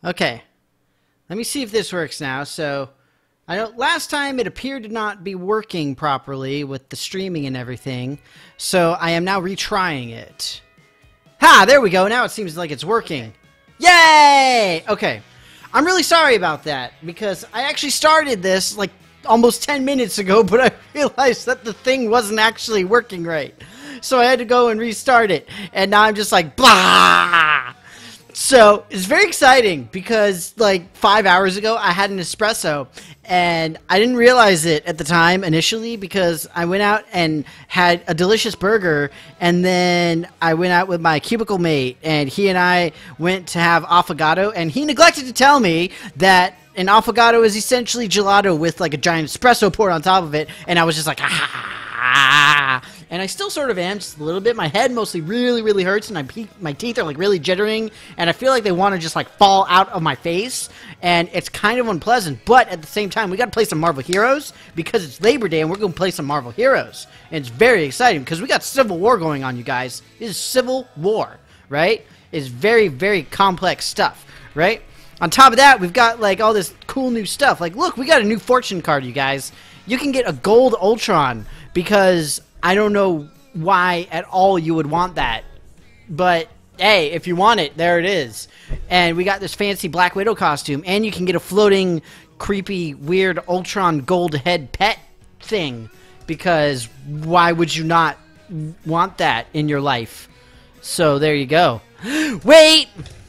Okay. Let me see if this works now. So, I know last time it appeared to not be working properly with the streaming and everything. So, I am now retrying it. Ha! There we go. Now it seems like it's working. Yay! Okay. I'm really sorry about that because I actually started this like almost 10 minutes ago, but I realized that the thing wasn't actually working right. So I had to go and restart it. And now I'm just like, blah! So it's very exciting because like 5 hours ago I had an espresso and I didn't realize it at the time initially because I went out and had a delicious burger and then I went out with my cubicle mate and he and I went to have affogato and he neglected to tell me that an affogato is essentially gelato with like a giant espresso poured on top of it, and I was just like, ah. And I still sort of am, just a little bit. My head mostly really hurts, and my teeth are like really jittering, and I feel like they want to just like fall out of my face, and it's kind of unpleasant. But at the same time, we got to play some Marvel Heroes because it's Labor Day, and we're going to play some Marvel Heroes, and it's very exciting because we got Civil War going on, you guys. This is Civil War, right? It's very complex stuff, right? On top of that, we've got like all this cool new stuff. Like, look, we got a new fortune card, you guys. You can get a gold Ultron because I don't know why at all you would want that. But, hey, if you want it, there it is. And we got this fancy Black Widow costume. And you can get a floating, creepy, weird Ultron gold head pet thing. Because why would you not want that in your life? So, there you go. Wait!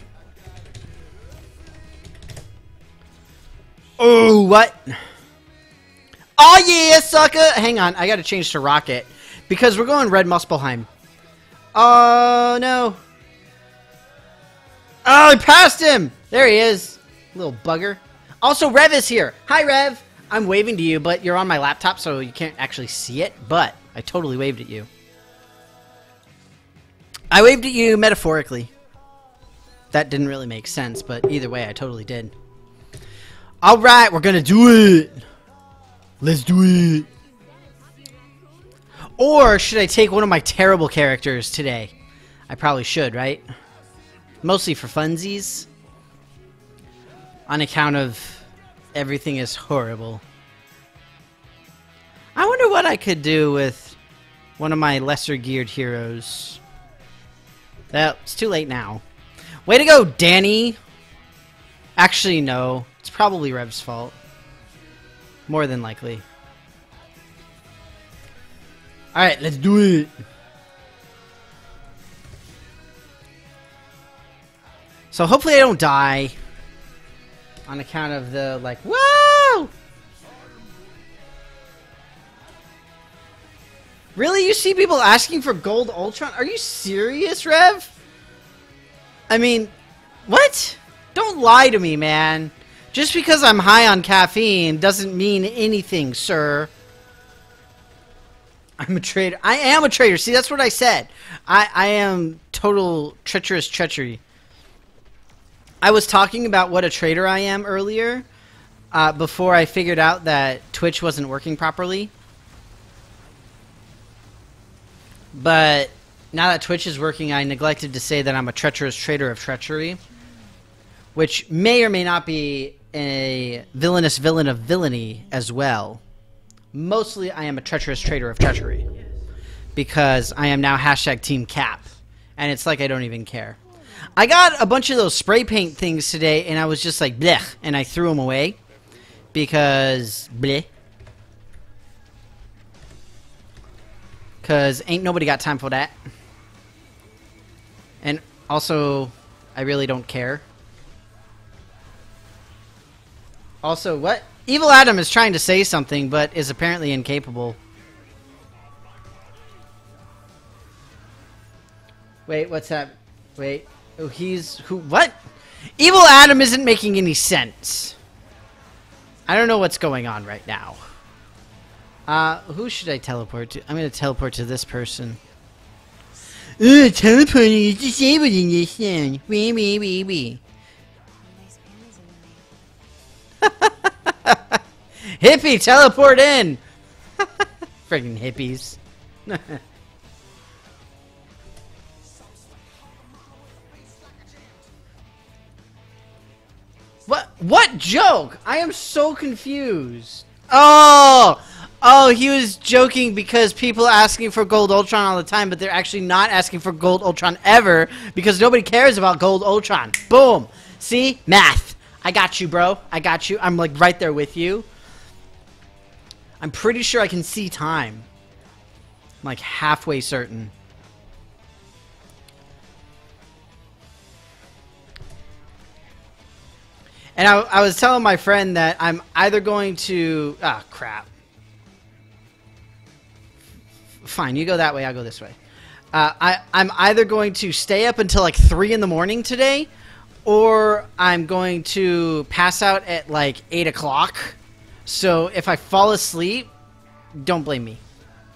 Oh, what? Oh, yeah, sucker! Hang on, I gotta change to Rocket. Because we're going Red Muspelheim. Oh, no. Oh, I passed him! There he is. Little bugger. Also, Rev is here. Hi, Rev. I'm waving to you, but you're on my laptop, so you can't actually see it. But I totally waved at you. I waved at you metaphorically. That didn't really make sense, but either way, I totally did. Alright, we're gonna do it! Let's do it! Or should I take one of my terrible characters today? I probably should, right? Mostly for funsies. On account of everything is horrible. I wonder what I could do with one of my lesser geared heroes. Well, it's too late now. Way to go, Danny! Actually, no. It's probably Rev's fault. More than likely. Alright, let's do it! So hopefully I don't die. On account of the, like, whoa! Really? You see people asking for Gold Ultron? Are you serious, Rev? I mean, what? Don't lie to me, man. Just because I'm high on caffeine doesn't mean anything, sir. I'm a traitor. I am a traitor. See, that's what I said. I am total treacherous treachery. I was talking about what a traitor I am earlier, before I figured out that Twitch wasn't working properly. But now that Twitch is working, I neglected to say that I'm a treacherous traitor of treachery. Which may or may not be a villainous villain of villainy as well. Mostly, I am a treacherous traitor of treachery. Because I am now hashtag Team Cap. And it's like I don't even care. I got a bunch of those spray paint things today, and I was just like, blech, and I threw them away. Because, bleh. Because ain't nobody got time for that. And also, I really don't care. Also, what? Evil Adam is trying to say something, but is apparently incapable. Wait, what's that? Wait. Oh, he's... Who? What? Evil Adam isn't making any sense. I don't know what's going on right now. Who should I teleport to? I'm gonna teleport to this person. Teleporting is disabled in this zone. Wee. Hippie, teleport in! Friggin' hippies. What joke? I am so confused. Oh! Oh, he was joking because people are asking for Gold Ultron all the time, but they're actually not asking for Gold Ultron ever because nobody cares about Gold Ultron. Boom! See? Math. I got you, bro. I got you. I'm like right there with you. I'm pretty sure I can see time. I'm like halfway certain. And I was telling my friend that I'm either going to... Ah, crap. Fine, you go that way, I'll go this way. I'm either going to stay up until like 3 in the morning today, or I'm going to pass out at like 8 o'clock. So if I fall asleep, don't blame me.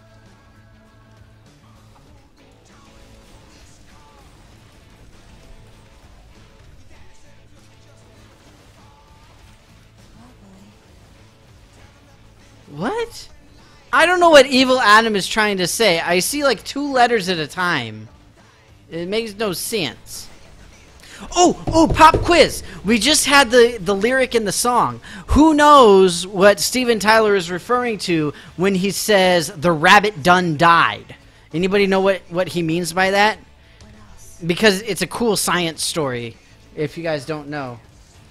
What? I don't know what Evil Adam is trying to say. I see like 2 letters at a time. It makes no sense. Oh, pop quiz. We just had the lyric in the song. Who knows what Steven Tyler is referring to when he says the rabbit done died? Anybody know what he means by that? Because it's a cool science story, if you guys don't know.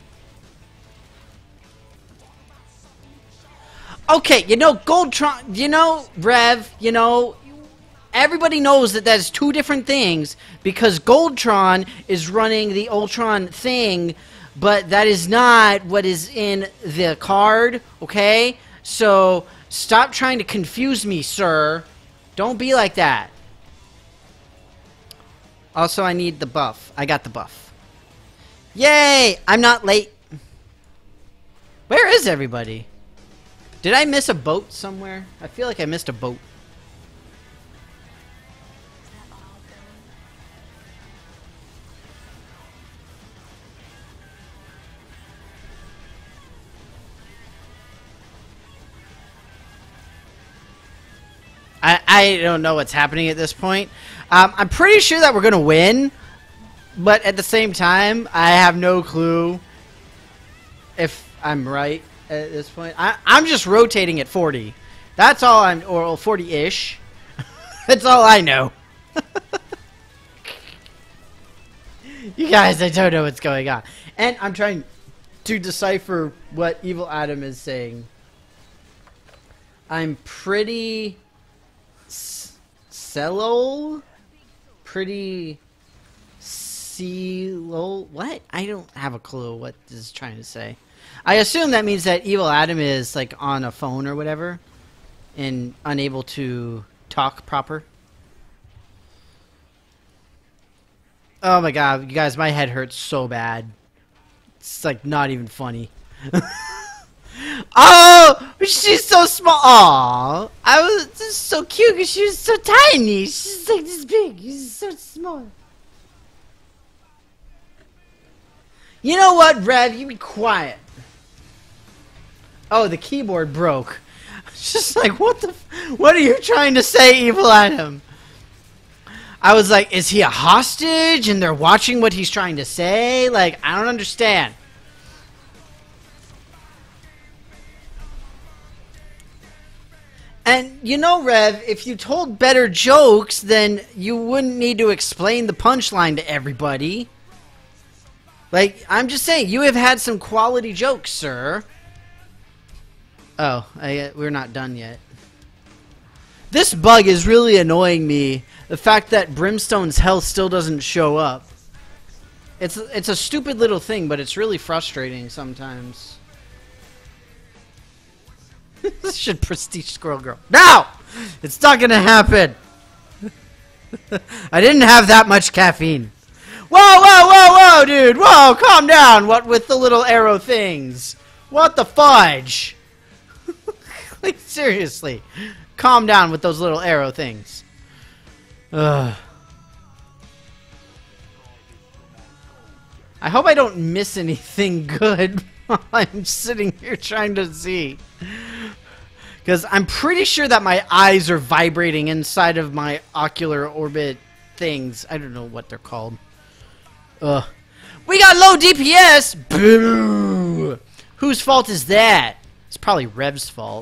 Okay, you know, Goldtron, you know, Rev, you know, everybody knows that that's 2 different things because Goldtron is running the Ultron thing, but that is not what is in the card, okay? So, stop trying to confuse me, sir. Don't be like that. Also, I need the buff. I got the buff. Yay! I'm not late. Where is everybody? Did I miss a boat somewhere? I feel like I missed a boat. I don't know what's happening at this point. I'm pretty sure that we're going to win, but at the same time, I have no clue if I'm right at this point. I'm just rotating at 40. That's all I'm, or 40-ish. That's all I know. You guys, I don't know what's going on. And I'm trying to decipher what Evil Adam is saying. I'm pretty... Cello? Pretty... Cello? What? I don't have a clue what this is trying to say. I assume that means that Evil Adam is like on a phone or whatever and unable to talk proper. Oh my god, you guys, my head hurts so bad. It's like not even funny. Oh, she's so small. Aww, I was just so cute because she was so tiny. She's like this big. She's so small. You know what, Rev? You be quiet. Oh, the keyboard broke. Just like, what the... What are you trying to say, Evil Adam? I was like, is he a hostage and they're watching what he's trying to say? Like, I don't understand. And, you know, Rev, if you told better jokes, then you wouldn't need to explain the punchline to everybody. Like, I'm just saying, you have had some quality jokes, sir. Oh, we're not done yet. This bug is really annoying me. The fact that Brimstone's health still doesn't show up. It's a stupid little thing, but it's really frustrating sometimes. This should prestige Squirrel Girl. No! It's not gonna happen! I didn't have that much caffeine. Whoa, whoa, whoa, whoa, dude! Whoa, calm down! What with the little arrow things? What the fudge? Like, seriously. Calm down with those little arrow things. Ugh. I hope I don't miss anything good while I'm sitting here trying to see. Because I'm pretty sure that my eyes are vibrating inside of my ocular orbit things. I don't know what they're called. Ugh. We got low DPS! Boo! Whose fault is that? It's probably Rev's fault.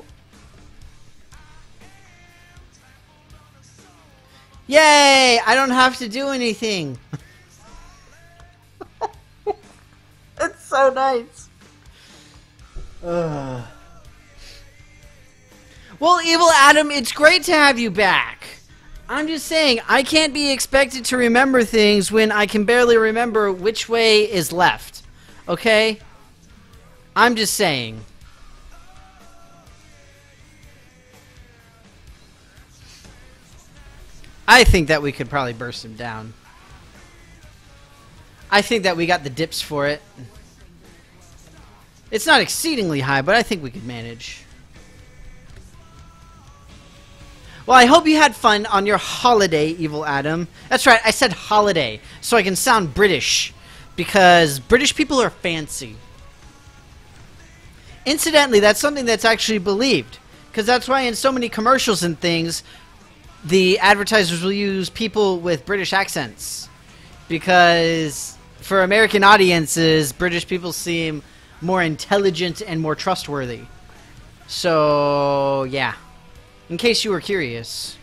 Yay! I don't have to do anything. It's so nice. Ugh. Well, Evil Adam, it's great to have you back. I'm just saying, I can't be expected to remember things when I can barely remember which way is left. Okay? I'm just saying. I think that we could probably burst him down. I think that we got the dips for it. It's not exceedingly high, but I think we could manage. Well, I hope you had fun on your holiday, Evil Adam. That's right, I said holiday, so I can sound British. Because British people are fancy. Incidentally, that's something that's actually believed. Because that's why in so many commercials and things, the advertisers will use people with British accents. Because for American audiences, British people seem more intelligent and more trustworthy. So, yeah. In case you were curious.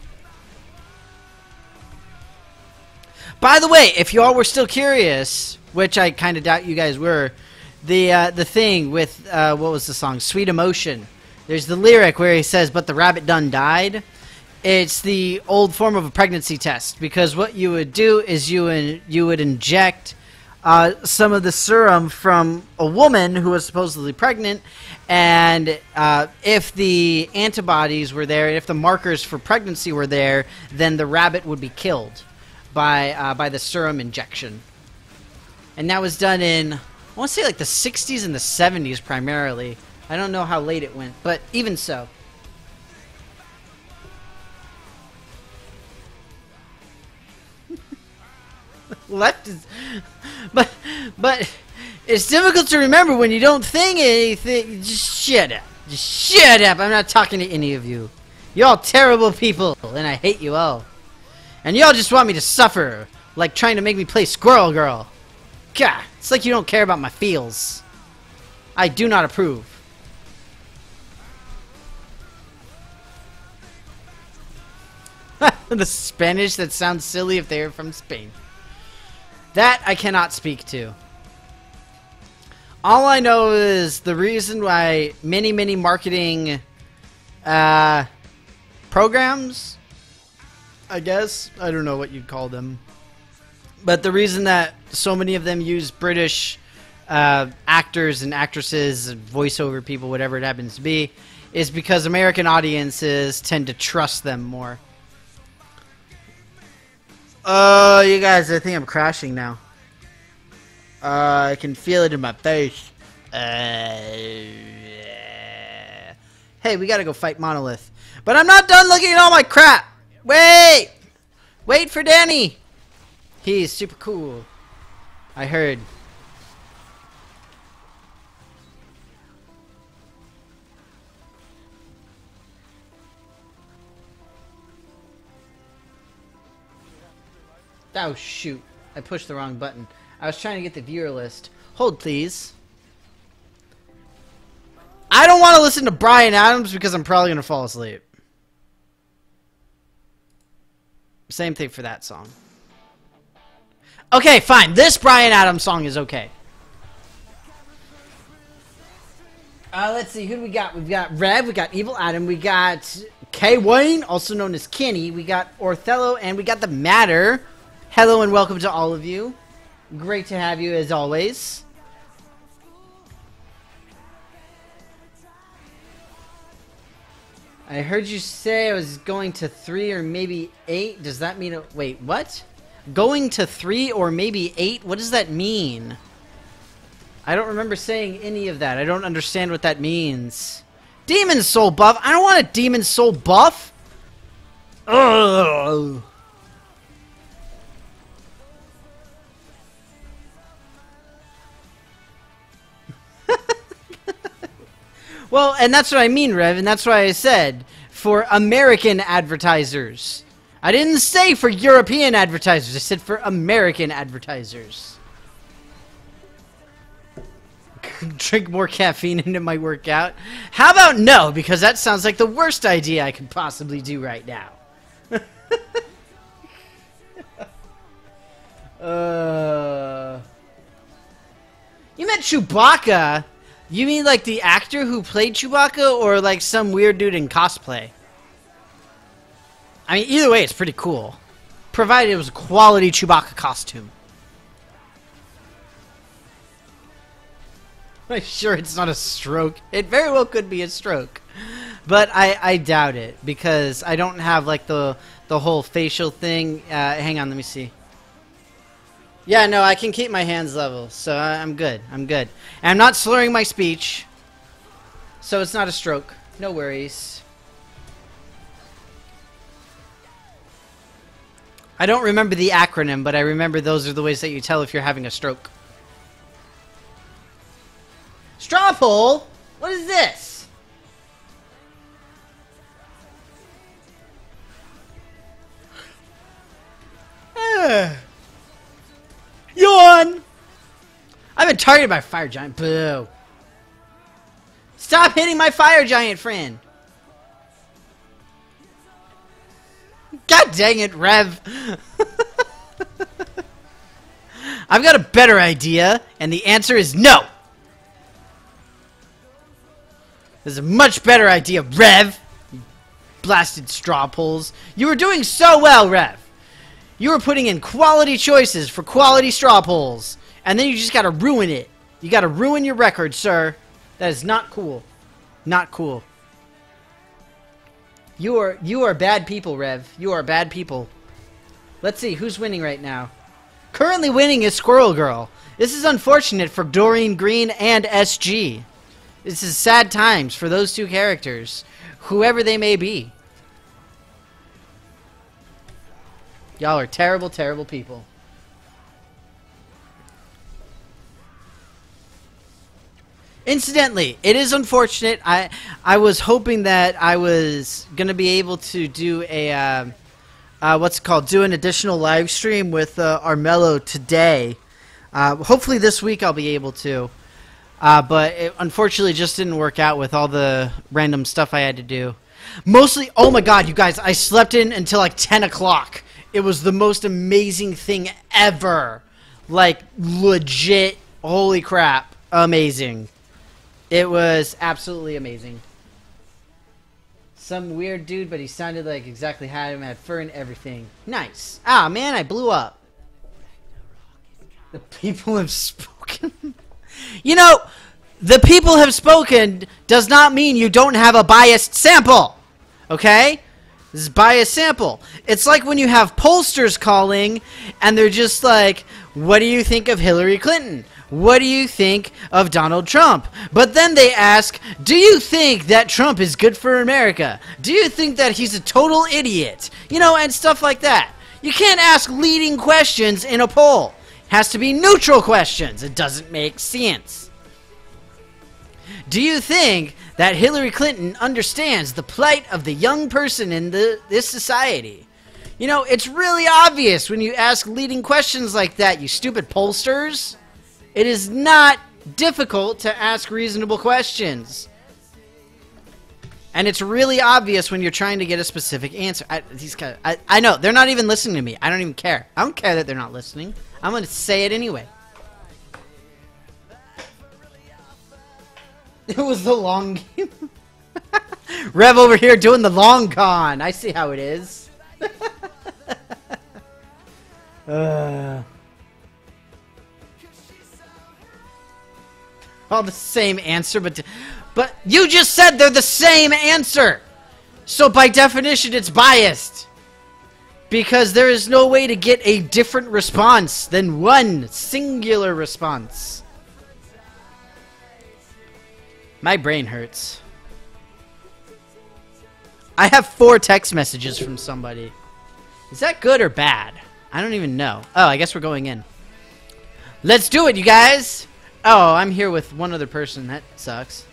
By the way, if y'all were still curious, which I kind of doubt you guys were, the thing with, what was the song? Sweet Emotion. There's the lyric where he says, "But the rabbit done died." It's the old form of a pregnancy test, because what you would do is you would inject some of the serum from a woman who was supposedly pregnant, and if the antibodies were there, if the markers for pregnancy were there, then the rabbit would be killed by the serum injection. And that was done in, I want to say like the 60s and the 70s primarily. I don't know how late it went, but even so. Left is, but it's difficult to remember when you don't think anything. Just shut up. Just shut up. I'm not talking to any of you. You're all terrible people, and I hate you all. And y'all just want me to suffer, like trying to make me play Squirrel Girl. God, it's like you don't care about my feels. I do not approve. The Spanish that sounds silly if they are from Spain. That I cannot speak to. All I know is the reason why many marketing programs, I guess, I don't know what you'd call them, but the reason that so many of them use British actors and actresses, voiceover people, whatever it happens to be, is because American audiences tend to trust them more. You guys, I think I'm crashing now. I can feel it in my face. Hey, we gotta go fight Monolith. But I'm not done looking at all my crap! Wait! Wait for Danny! He's super cool. I heard. Oh, shoot. I pushed the wrong button. I was trying to get the viewer list. Hold, please. I don't want to listen to Bryan Adams because I'm probably going to fall asleep. Same thing for that song. Okay, fine. This Bryan Adams song is okay. Let's see. Who do we got? We've got Rev. We got Evil Adam. We got K. Wayne, also known as Kenny. We got Othello. And we got The Matter. Hello and welcome to all of you. Great to have you as always. I heard you say I was going to 3 or maybe 8. Does that mean... Wait, what? Going to 3 or maybe 8? What does that mean? I don't remember saying any of that. I don't understand what that means. Demon Soul buff? I don't want a Demon Soul buff! Ugh. Well, and that's what I mean, Rev, and that's why I said for American advertisers. I didn't say for European advertisers. I said for American advertisers. Drink more caffeine into my workout. How about no? Because that sounds like the worst idea I could possibly do right now. You meant Chewbacca? You mean like the actor who played Chewbacca, or like some weird dude in cosplay? I mean, either way, it's pretty cool. Provided it was a quality Chewbacca costume. I'm sure it's not a stroke. It very well could be a stroke. But I doubt it, because I don't have like the whole facial thing. Hang on, let me see. Yeah, no, I can keep my hands level, so I'm good. I'm good. And I'm not slurring my speech, so it's not a stroke. No worries. I don't remember the acronym, but I remember those are the ways that you tell if you're having a stroke. Straw poll? What is this? Yawn! I've been targeted by a fire giant. Boo. Stop hitting my fire giant friend. God dang it, Rev. I've got a better idea, and the answer is no. This is a much better idea, Rev. You blasted straw polls. You were doing so well, Rev. You were putting in quality choices for quality straw polls, and then you just gotta ruin it. You gotta ruin your record, sir. That is not cool. Not cool. You are bad people, Rev. You are bad people. Let's see, who's winning right now? Currently winning is Squirrel Girl. This is unfortunate for Doreen Green and SG. This is sad times for those two characters, whoever they may be. Y'all are terrible, terrible people. Incidentally, it is unfortunate. I was hoping that I was gonna be able to do a what's it called? Do an additional live stream with Armello today. Hopefully this week I'll be able to. But it unfortunately just didn't work out with all the random stuff I had to do. Mostly, oh my god, you guys, I slept in until like 10 o'clock. It was the most amazing thing ever. Like, legit, holy crap, amazing. It was absolutely amazing. Some weird dude, but he sounded like exactly how him, had fur and everything. Nice. Ah, man, I blew up. The people have spoken. You know, the people have spoken does not mean you don't have a biased sample. Okay? This is biased sample. It's like when you have pollsters calling and they're just like, what do you think of Hillary Clinton? What do you think of Donald Trump? But then they ask, do you think that Trump is good for America? Do you think that he's a total idiot? You know, and stuff like that. You can't ask leading questions in a poll. It has to be neutral questions. It doesn't make sense. Do you think that Hillary Clinton understands the plight of the young person in this society? You know, it's really obvious when you ask leading questions like that, you stupid pollsters. It is not difficult to ask reasonable questions. And it's really obvious when you're trying to get a specific answer. I know, they're not even listening to me. I don't even care. I don't care that they're not listening. I'm going to say it anyway. It was the long game. Rev over here doing the long con. I see how it is. All the same answer, but you just said they're the same answer. So by definition, it's biased. Because there is no way to get a different response than one singular response. My brain hurts. I have 4 text messages from somebody. Is that good or bad? I don't even know. Oh, I guess we're going in. Let's do it, you guys! Oh, I'm here with one other person. That sucks.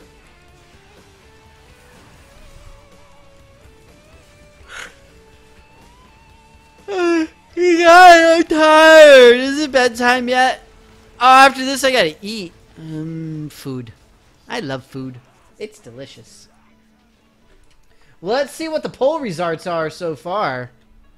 You guys, I'm tired. Is it bedtime yet? Oh, after this I gotta eat. Food. I love food. It's delicious. Well, let's see what the poll results are so far.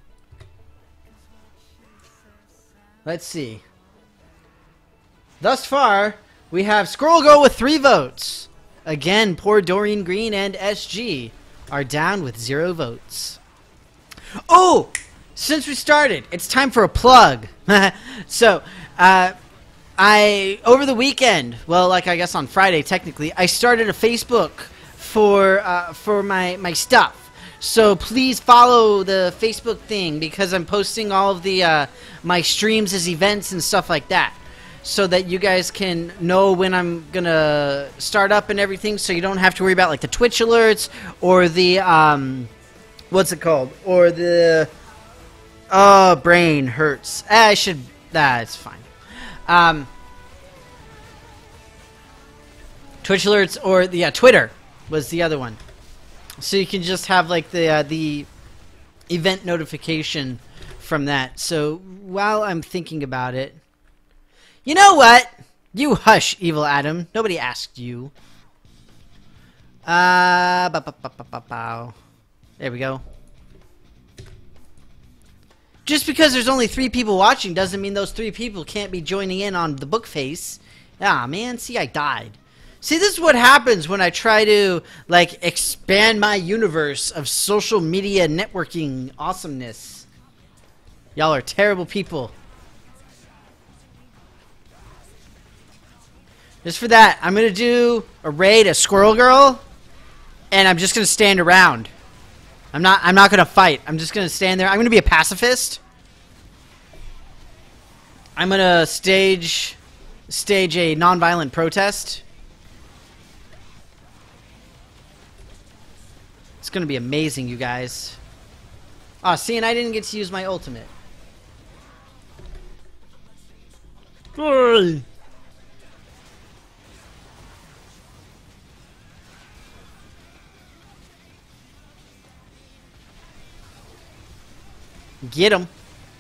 Let's see. Thus far, we have Squirrel Girl with 3 votes. Again, poor Doreen Green and SG are down with 0 votes. Oh! Since we started, it's time for a plug. So, over the weekend, well, like I guess on Friday technically, I started a Facebook for my stuff. So please follow the Facebook thing because I'm posting all of the my streams as events and stuff like that, so that you guys can know when I'm gonna start up and everything. So you don't have to worry about like the Twitch alerts or the what's it called, or the brain hurts. I should. It's fine. Twitch alerts or Twitter was the other one. So you can just have like the event notification from that. So while I'm thinking about it, you know what? You hush, Evil Adam. Nobody asked you. There we go. Just because there's only 3 people watching doesn't mean those 3 people can't be joining in on the book face. Ah, man. See, I died. See, this is what happens when I try to, like, expand my universe of social media networking awesomeness. Y'all are terrible people. Just for that, I'm going to do a raid of Squirrel Girl, and I'm just going to stand around. I'm not going to fight. I'm just going to stand there. I'm going to be a pacifist. I'm going to stage a nonviolent protest. It's going to be amazing, you guys. Oh, see, and I didn't get to use my ultimate. Get him.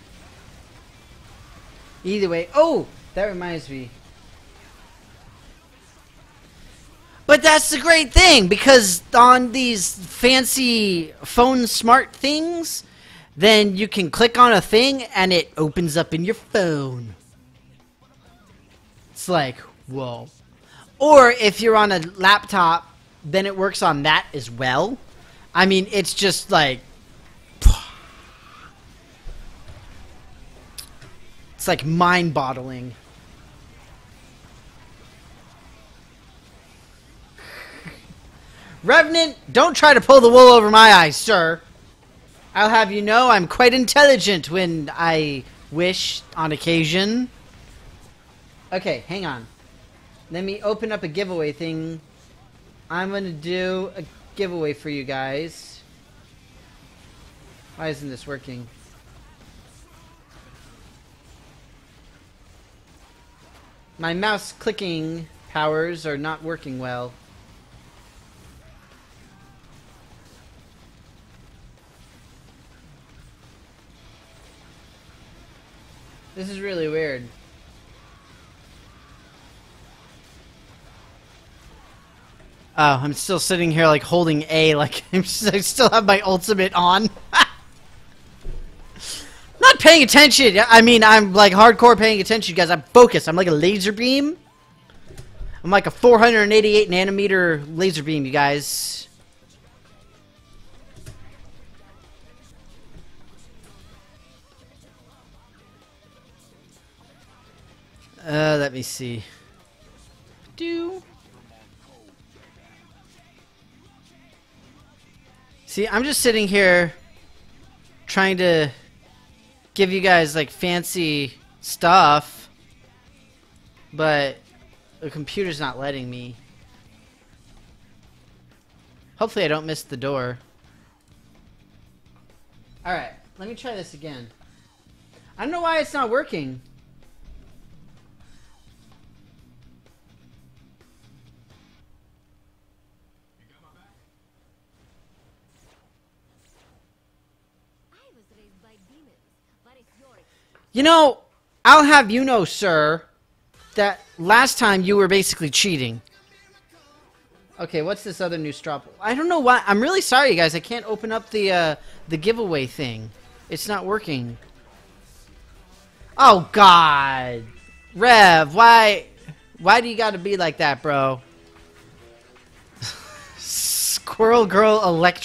Either way. Oh, that reminds me. But that's the great thing, because on these fancy phone smart things, then you can click on a thing and it opens up in your phone. It's like, whoa. Or if you're on a laptop, then it works on that as well. I mean, it's just like... It's like mind-boggling. Revenant, don't try to pull the wool over my eyes, sir. I'll have you know I'm quite intelligent when I wish on occasion. Okay, hang on. Let me open up a giveaway thing. I'm going to do a giveaway for you guys. Why isn't this working? My mouse clicking powers are not working well. This is really weird. Oh, I'm still sitting here like holding A, like I still have my ultimate on. Not paying attention. I mean, I'm like hardcore paying attention, guys. I'm focused. I'm like a laser beam. I'm like a 488 nanometer laser beam, you guys. Let me see. See, I'm just sitting here trying to give you guys like fancy stuff, but the computer's not letting me. Hopefully I don't miss the door. Alright, let me try this again. I don't know why it's not working. You know, I'll have you know, sir, that last time you were basically cheating. Okay, what's this other new straw? I don't know why. I'm really sorry, guys. I can't open up the giveaway thing. It's not working. Oh God, Rev, why do you got to be like that, bro? Squirrel Girl Electric.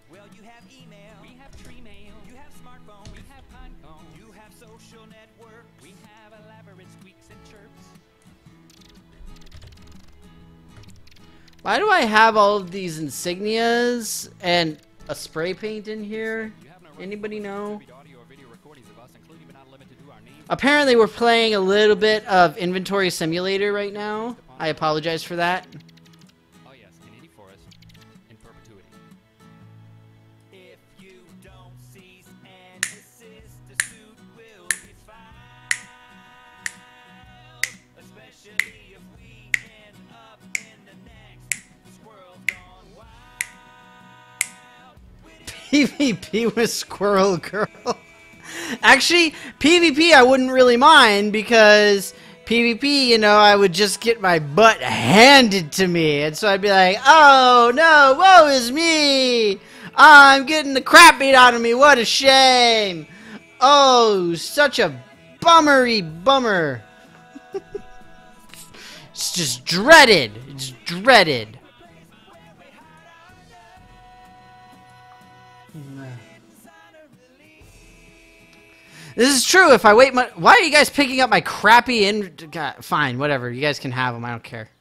Well, you have email. We have tree mail. You have smartphone. We have pine cone. You have social network. We have elaborate squeaks and chirps. Why do I have all of these insignias and a spray paint in here? Anybody know? Apparently we're playing a little bit of Inventory Simulator right now. I apologize for that. Oh yes, in any forest, in perpetuity. If you don't cease and desist, the suit will be filed. Especially if we end up in the next Squirrel Gone Wild. PvP with Squirrel Girl. Actually, PvP I wouldn't really mind because PvP, you know, I would just get my butt handed to me. And so I'd be like, oh no, woe is me. I'm getting the crap beat out of me. What a shame. Oh, such a bummery bummer. It's just dreaded. It's dreaded. This is true. If I wait much... Why are you guys picking up my crappy... God, fine, whatever. You guys can have them. I don't care.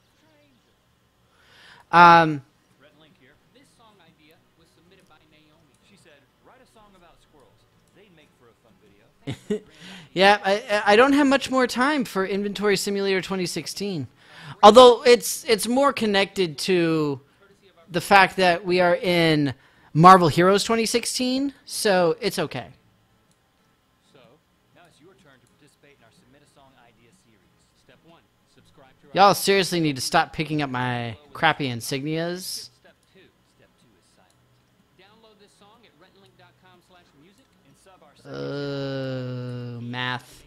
Red link here. This song idea was submitted by Naomi. She said, write a song about squirrels. They'd make for a fun video. Yeah, I don't have much more time for Inventory Simulator 2016. Although it's more connected to the fact that we are in Marvel Heroes 2016, so it's okay. So, now it's your turn to participate in our Submit a Song Idea series. Step 1, subscribe to our... Y'all seriously need to stop picking up my crappy insignias. Step 2. Step 2 is silent. Download this song at rentlink.com/music and sub our Math.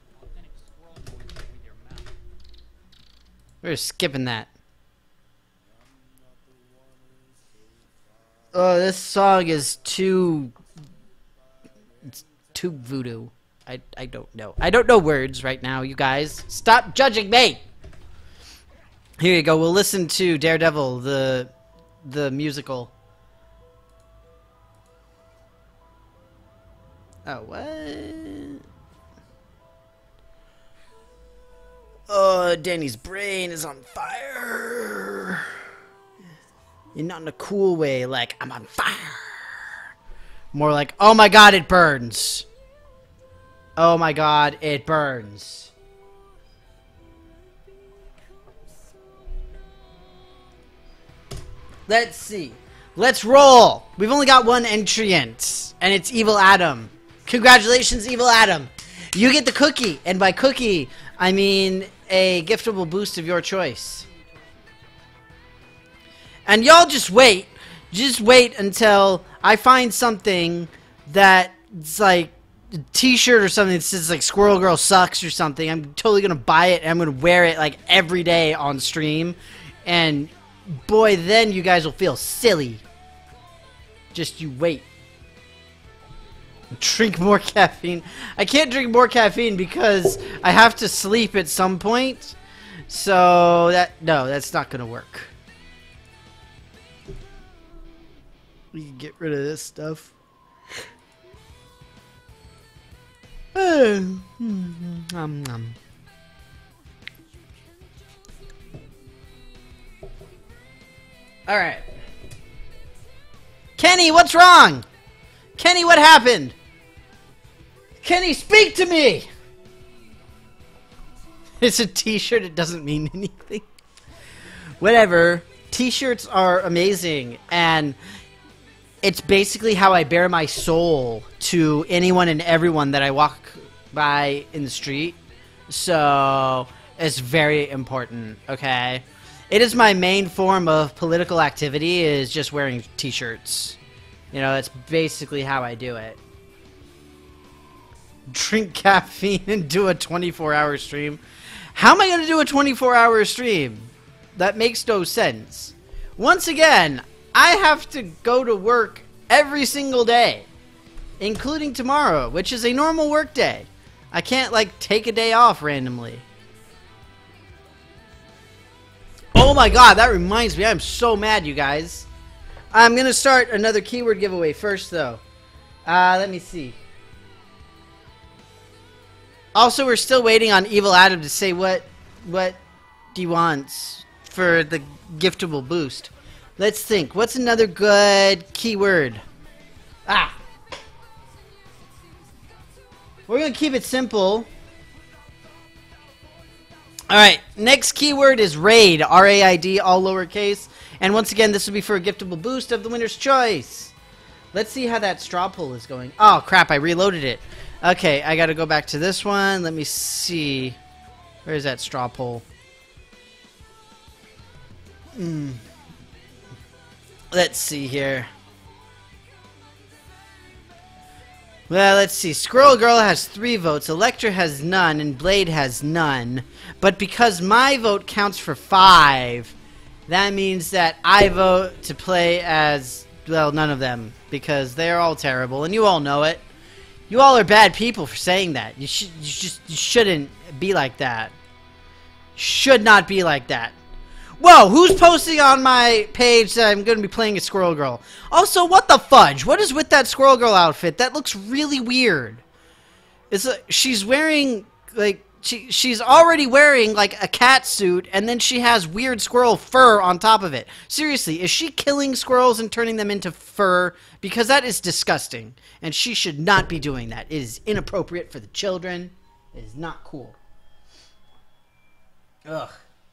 We're skipping that. Oh, this song is too... It's too voodoo. I don't know. I don't know words right now, you guys. Stop judging me! Here you go. We'll listen to Daredevil, the musical. Oh, what? Oh, Danny's brain is on fire. And not in a cool way, like, I'm on fire. More like, oh my god, it burns. Oh my god, it burns. Let's see. Let's roll. We've only got one entrant, and it's Evil Adam. Congratulations, Evil Adam. You get the cookie, and by cookie, I mean a giftable boost of your choice. And y'all just wait. Just wait until I find something that's like a t-shirt or something that says like Squirrel Girl sucks or something. I'm totally going to buy it and I'm going to wear it like every day on stream. And boy, then you guys will feel silly. Just you wait. Drink more caffeine. I can't drink more caffeine because I have to sleep at some point. So no, that's not going to work. We can get rid of this stuff. Alright. Kenny, what's wrong? Kenny, what happened? Kenny, speak to me! It's a t-shirt, it doesn't mean anything. Whatever. T-shirts are amazing, and it's basically how I bare my soul to anyone and everyone that I walk by in the street. So, it's very important, okay? It is my main form of political activity, is just wearing t-shirts. You know, that's basically how I do it. Drink caffeine and do a 24-hour stream. How am I going to do a 24-hour stream? That makes no sense. Once again, I have to go to work every single day, including tomorrow, which is a normal work day. I can't, like, take a day off randomly. Oh my god, that reminds me, I'm so mad, you guys. I'm gonna start another keyword giveaway first, though. Let me see. Also, we're still waiting on Evil Adam to say what he wants for the giftable boost. Let's think. What's another good keyword? Ah! We're going to keep it simple. Alright, next keyword is RAID. R-A-I-D, all lowercase. And once again, this will be for a giftable boost of the winner's choice. Let's see how that straw poll is going. Oh, crap, I reloaded it. Okay, I got to go back to this one. Let me see. Where is that straw poll? Let's see here. Well, let's see. Squirrel Girl has 3 votes, Electra has none, and Blade has none. But because my vote counts for 5, that means that I vote to play as, well, none of them. Because they're all terrible, and you all know it. You all are bad people for saying that. You shouldn't be like that. Should not be like that. Whoa, who's posting on my page that I'm going to be playing as Squirrel Girl? Also, what the fudge? What is with that Squirrel Girl outfit? That looks really weird. She's wearing, like, she's already wearing, like, a cat suit, and then she has weird squirrel fur on top of it. Seriously, is she killing squirrels and turning them into fur? Because that is disgusting, and she should not be doing that. It is inappropriate for the children. It is not cool. Ugh.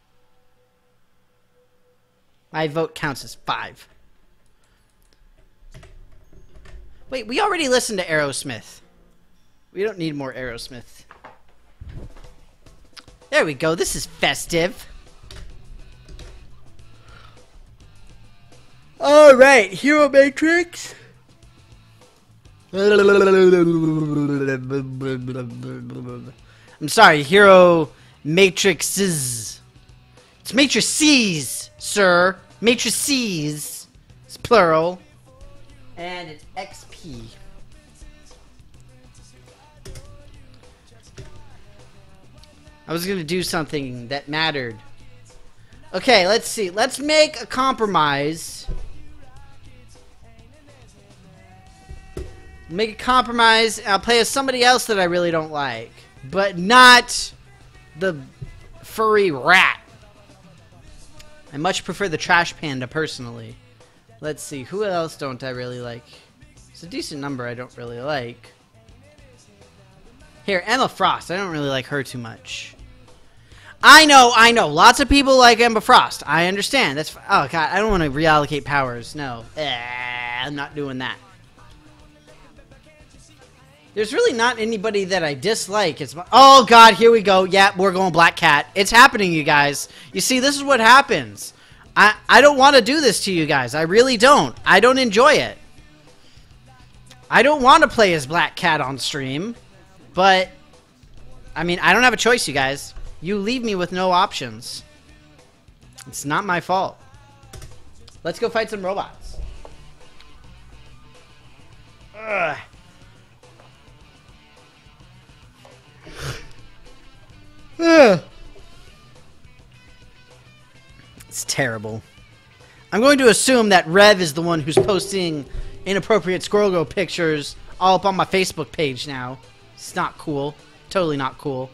My vote counts as 5. Wait, we already listened to Aerosmith. We don't need more Aerosmith. There we go. This is festive. Alright, Hero Matrix. I'm sorry, Hero Matrixes. It's matrices, sir. Matrices. It's plural. And it's XP. I was going to do something that mattered. Okay, let's see. Let's make a compromise. Make a compromise. I'll play as somebody else that I really don't like. But not the furry rat. I much prefer the trash panda, personally. Let's see. Who else don't I really like? It's a decent number I don't really like. Here, Emma Frost. I don't really like her too much. I know. Lots of people like Emma Frost. I understand. That's... Oh, God. I don't want to reallocate powers. No. I'm not doing that. There's really not anybody that I dislike. Oh, God, here we go. Yeah, we're going Black Cat. It's happening, you guys. You see, this is what happens. I don't want to do this to you guys. I really don't. I don't enjoy it. I don't want to play as Black Cat on stream. But, I mean, I don't have a choice, you guys. You leave me with no options. It's not my fault. Let's go fight some robots. Ugh. It's terrible. I'm going to assume that Rev is the one who's posting inappropriate Squirrel Girl pictures all up on my Facebook page now. It's not cool. Totally not cool.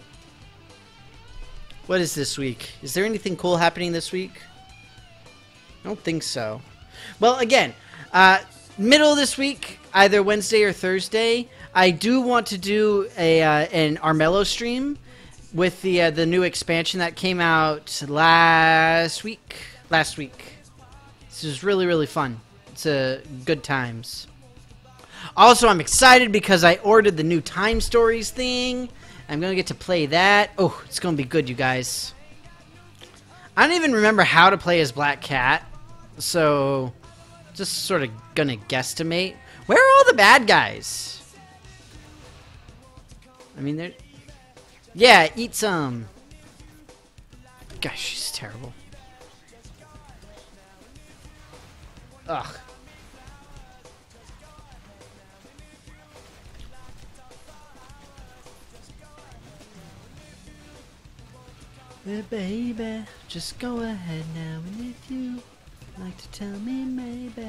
What is this week? Is there anything cool happening this week? I don't think so. Well, again, middle of this week, either Wednesday or Thursday, I do want to do an Armello stream with the new expansion that came out last week. This is really, really fun. It's good times. Also, I'm excited because I ordered the new Time Stories thing. I'm going to get to play that. Oh, it's going to be good, you guys. I don't even remember how to play as Black Cat. So, just sort of going to guesstimate. Where are all the bad guys? I mean, they're... Yeah, eat some. Gosh, she's terrible. Ugh. Yeah, baby, just go ahead now and if you Like to tell me maybe.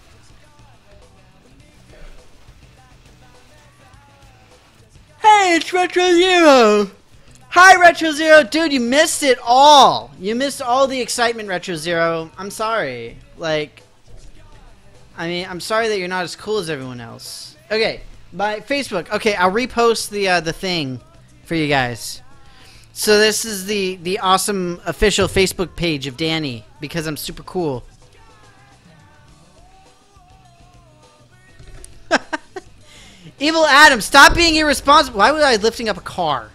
Hey, it's Retro Zero! Hi, Retro Zero! Dude, you missed it all! You missed all the excitement, Retro Zero. I'm sorry. Like, I mean, I'm sorry that you're not as cool as everyone else. Okay, by Facebook. Okay, I'll repost the thing for you guys. So this is the awesome official Facebook page of Danny, because I'm super cool. Evil Adam, stop being irresponsible. Why was I lifting up a car?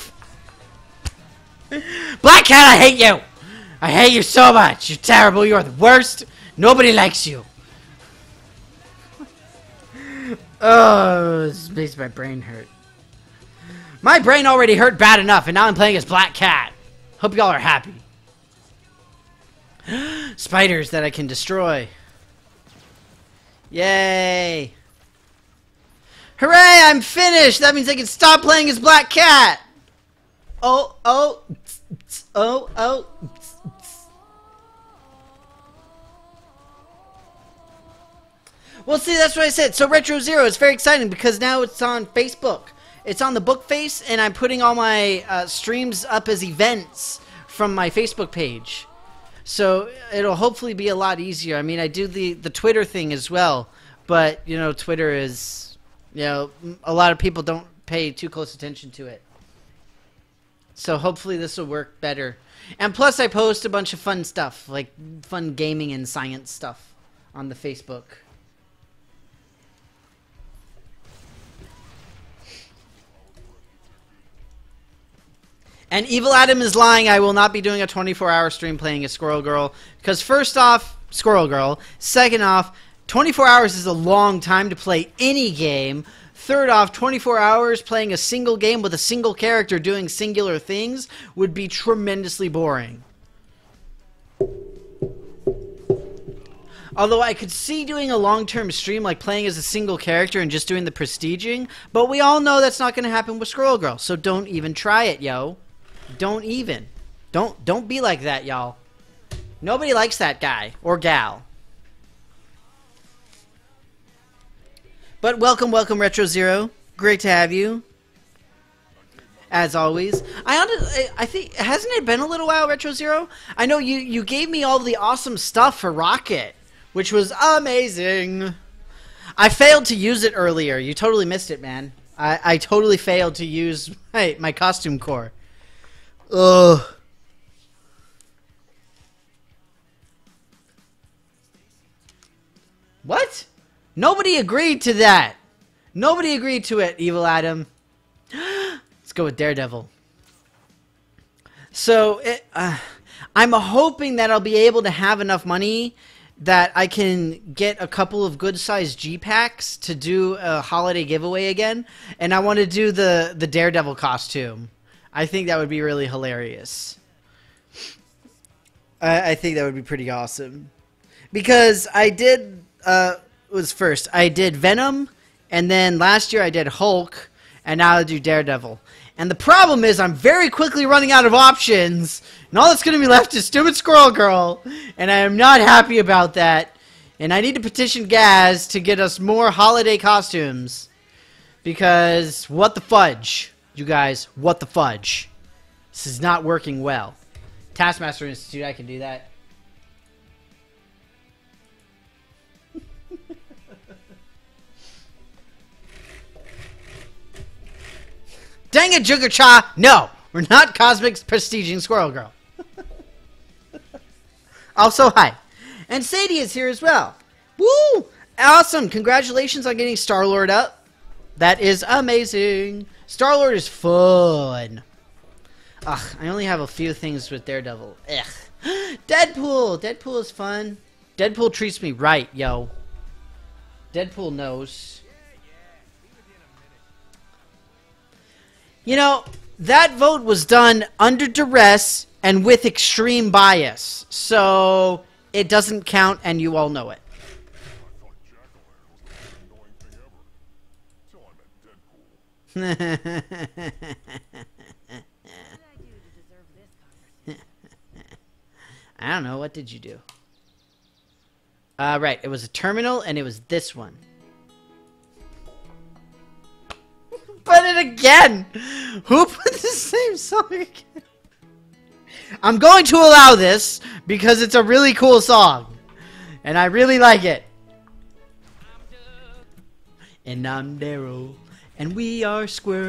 Black Cat, I hate you! I hate you so much! You're terrible, you're the worst! Nobody likes you! Oh, this makes my brain hurt. My brain already hurt bad enough, and now I'm playing as Black Cat. Hope y'all are happy. Spiders that I can destroy. Yay! Hooray, I'm finished! That means I can stop playing as Black Cat! Oh, oh, oh, oh. Well, see, that's what I said. So Retro Zero is very exciting because now it's on Facebook. It's on the book face, and I'm putting all my streams up as events from my Facebook page. So it'll hopefully be a lot easier. I mean, I do the Twitter thing as well, but, you know, Twitter is... You know, a lot of people don't pay too close attention to it. So hopefully this will work better. And plus I post a bunch of fun stuff, like fun gaming and science stuff on the Facebook. And Evil Adam is lying. I will not be doing a 24-hour stream playing as Squirrel Girl. Because first off, Squirrel Girl. Second off, 24 hours is a long time to play any game. Third off, 24 hours playing a single game with a single character doing singular things would be tremendously boring. Although I could see doing a long-term stream like playing as a single character and just doing the prestiging, but we all know that's not going to happen with Squirrel Girl, so don't even try it, yo. Don't even. Don't be like that, y'all. Nobody likes that guy or gal. But welcome, welcome, Retro Zero. Great to have you. As always. I think, hasn't it been a little while, Retro Zero? I know you gave me all the awesome stuff for Rocket, which was amazing. I failed to use it earlier. You totally missed it, man. I totally failed to use my costume core. Ugh. What? Nobody agreed to that. Nobody agreed to it, Evil Adam. Let's go with Daredevil. So, I'm hoping that I'll be able to have enough money that I can get a couple of good-sized G-Packs to do a holiday giveaway again. And I want to do the Daredevil costume. I think that would be really hilarious. I think that would be pretty awesome. Because I did... was first. I did Venom, and then last year I did Hulk, and now I do Daredevil. And the problem is I'm very quickly running out of options, and all that's going to be left is stupid Squirrel Girl, and I am not happy about that. And I need to petition Gaz to get us more holiday costumes, because what the fudge, you guys, what the fudge. This is not working well. Taskmaster Institute, I can do that. Dang it, Jugger Cha! No! We're not cosmic prestiging Squirrel Girl. Also, hi. And Sadie is here as well. Woo! Awesome! Congratulations on getting Star-Lord up. That is amazing. Star-Lord is fun. Ugh, I only have a few things with Daredevil. Ugh. Deadpool! Deadpool is fun. Deadpool treats me right, yo. Deadpool knows. You know, that vote was done under duress and with extreme bias. So, it doesn't count and you all know it. I don't know. What did you do? Right. It was a terminal, and it was this one. Put it again! Who put the same song again? I'm going to allow this because it's a really cool song. And I really like it. And I'm Daryl. And we are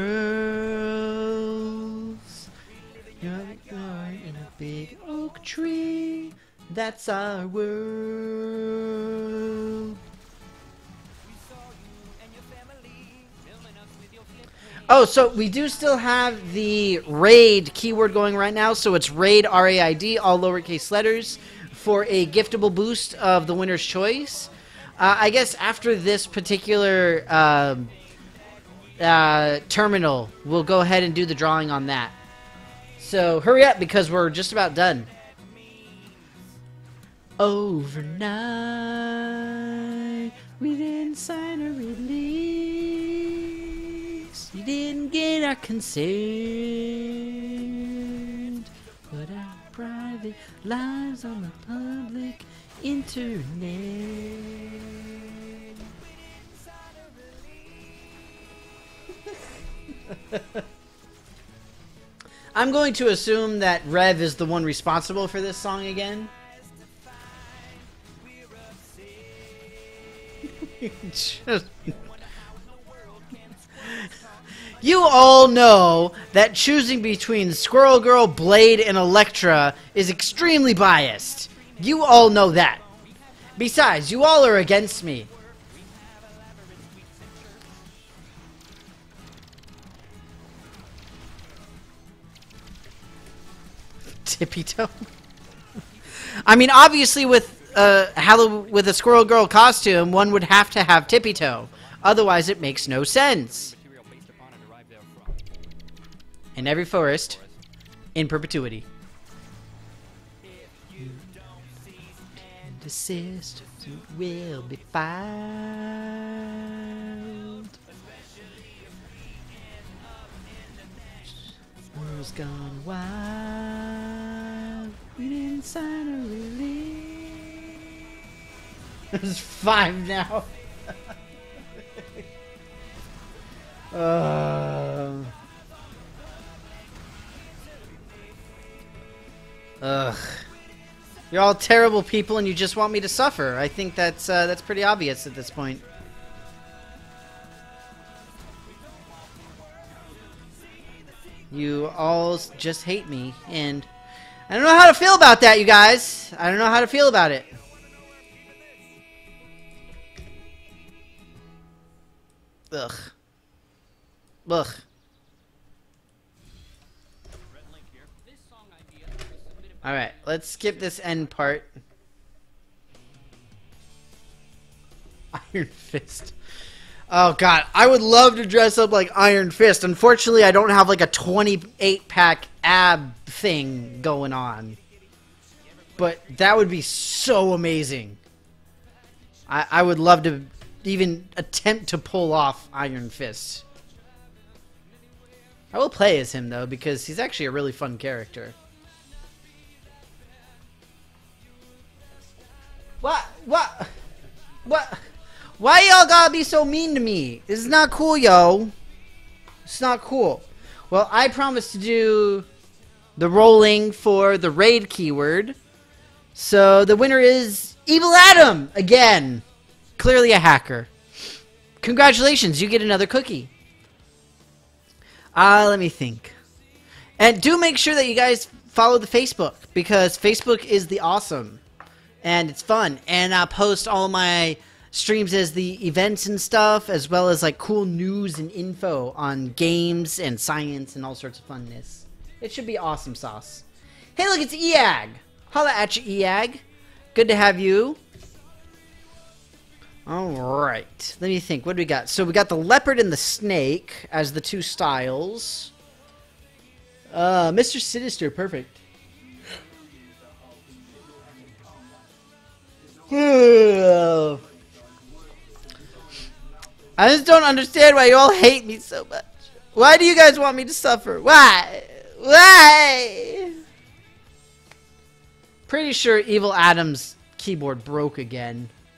squirrels. You're in a big oak tree. That's our world. Oh, so we do still have the raid keyword going right now. So it's raid, R-A-I-D, all lowercase letters, for a giftable boost of the winner's choice. I guess after this particular terminal, we'll go ahead and do the drawing on that. So hurry up because we're just about done. Overnight, we didn't sign a release. You didn't get our consent. Put our private lives on the public internet. I'm going to assume that Rev is the one responsible for this song again. You all know that choosing between Squirrel Girl, Blade, and Electra is extremely biased. You all know that. Besides, you all are against me. Tippy toe. I mean, obviously, with with a Squirrel Girl costume, one would have to have tippy toe. Otherwise, it makes no sense. In every forest, in perpetuity. Desist, you will be found. World's gone wild. We didn't sign a release. There's 5 now. Ugh. You're all terrible people, and you just want me to suffer. I think that's pretty obvious at this point. You all just hate me, and I don't know how to feel about that, you guys. I don't know how to feel about it. Ugh. Ugh. Alright, let's skip this end part. Iron Fist. Oh god, I would love to dress up like Iron Fist. Unfortunately, I don't have like a 28-pack ab thing going on. But that would be so amazing. I would love to even attempt to pull off Iron Fist. I will play as him though, because he's actually a really fun character. What? Why y'all gotta be so mean to me? This is not cool, yo. It's not cool. Well, I promised to do the rolling for the raid keyword. So the winner is Evil Adam again. Clearly a hacker. Congratulations, you get another cookie. Let me think. And do make sure that you guys follow the Facebook, because Facebook is the awesome. And it's fun. And I post all my streams as the events and stuff, as well as like cool news and info on games and science and all sorts of funness. It should be awesome sauce. Hey, look, it's EAG. Holla at you, EAG. Good to have you. Alright, let me think. What do we got? So we got the leopard and the snake as the 2 styles. Mr. Sinister, perfect. I just don't understand why you all hate me so much. Why do you guys want me to suffer? Why? Why? Pretty sure Evil Adam's keyboard broke again.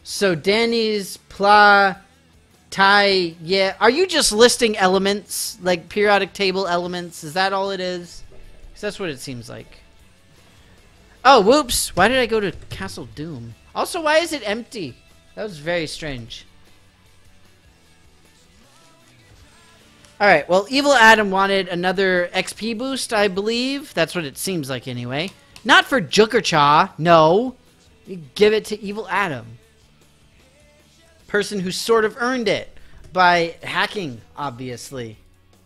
So Danny's Pla Tai, yeah. Are you just listing elements, like periodic table elements? Is that all it is? 'Cause that's what it seems like. Oh, whoops. Why did I go to Castle Doom? Also, why is it empty? That was very strange. Alright, well, Evil Adam wanted another XP boost, I believe. That's what it seems like anyway. Not for Jukercha, no. You give it to Evil Adam. Person who sort of earned it by hacking, obviously.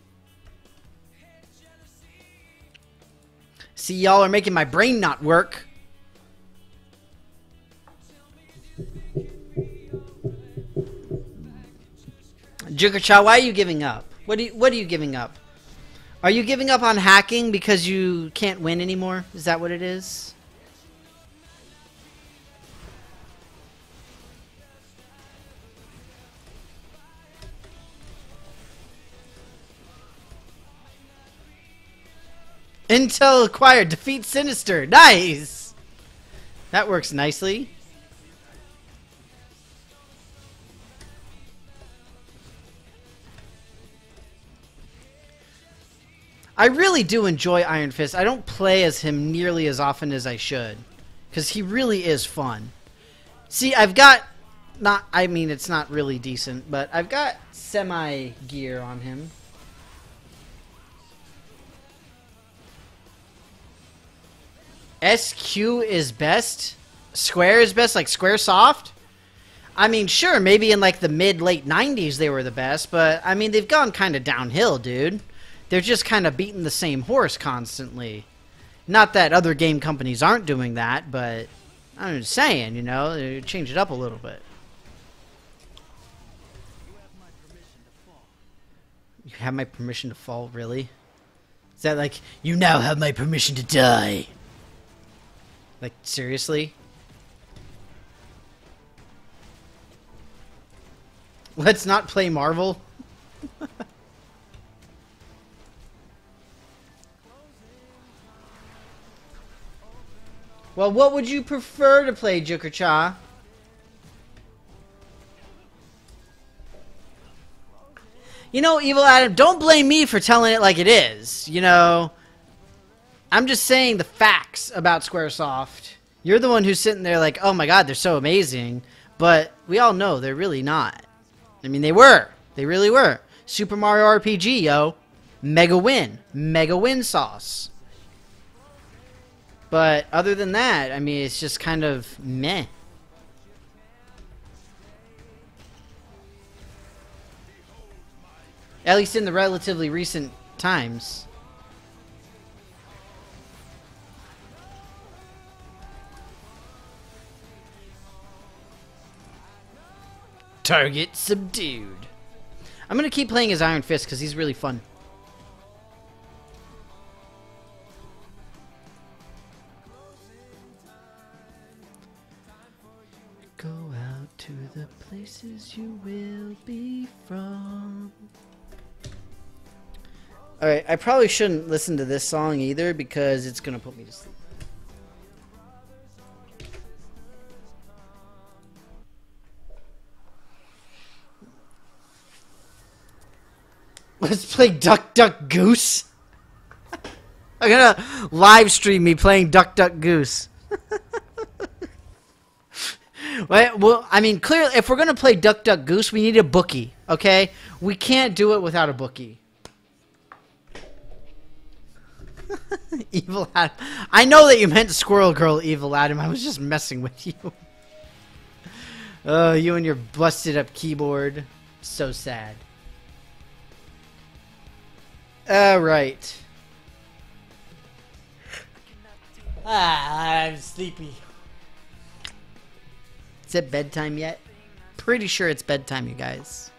See, y'all are making my brain not work. Jukercha, why are you giving up? What are you giving up? Are you giving up on hacking because you can't win anymore? Is that what it is? Intel acquired. Defeat Sinister. Nice! That works nicely. I really do enjoy Iron Fist. I don't play as him nearly as often as I should. Because he really is fun. See, I've got... I mean, it's not really decent, but I've got semi-gear on him. SQ is best? Square is best? Like Squaresoft? I mean, sure, maybe in like the mid-late 90s they were the best, but I mean, they've gone kind of downhill, dude. They're just kind of beating the same horse constantly. Not that other game companies aren't doing that, but I'm just saying, you know, they change it up a little bit. You have my permission to fall, really? Is that like, you now have my permission to die? Like, seriously? Let's not play Marvel? Well, what would you prefer to play, Jukercha? You know, Evil Adam, don't blame me for telling it like it is. You know, I'm just saying the facts about Squaresoft. You're the one who's sitting there like, oh my god, they're so amazing. But we all know they're really not. I mean, they were. They really were. Super Mario RPG, yo. Mega win. Mega win sauce. But other than that, I mean, it's just kind of meh. At least in the relatively recent times. Target subdued. I'm going to keep playing as Iron Fist because he's really fun. Go out to the places you will be from. Alright, I probably shouldn't listen to this song either because it's going to put me to sleep. Let's play Duck Duck Goose. I'm gonna live stream me playing Duck Duck Goose. Well, I mean, clearly, if we're gonna play Duck Duck Goose, we need a bookie, okay? We can't do it without a bookie. Evil Adam. I know that you meant Squirrel Girl, Evil Adam. I was just messing with you. You and your busted up keyboard. So sad. Alright. I'm sleepy. Is it bedtime yet? Pretty sure it's bedtime, you guys.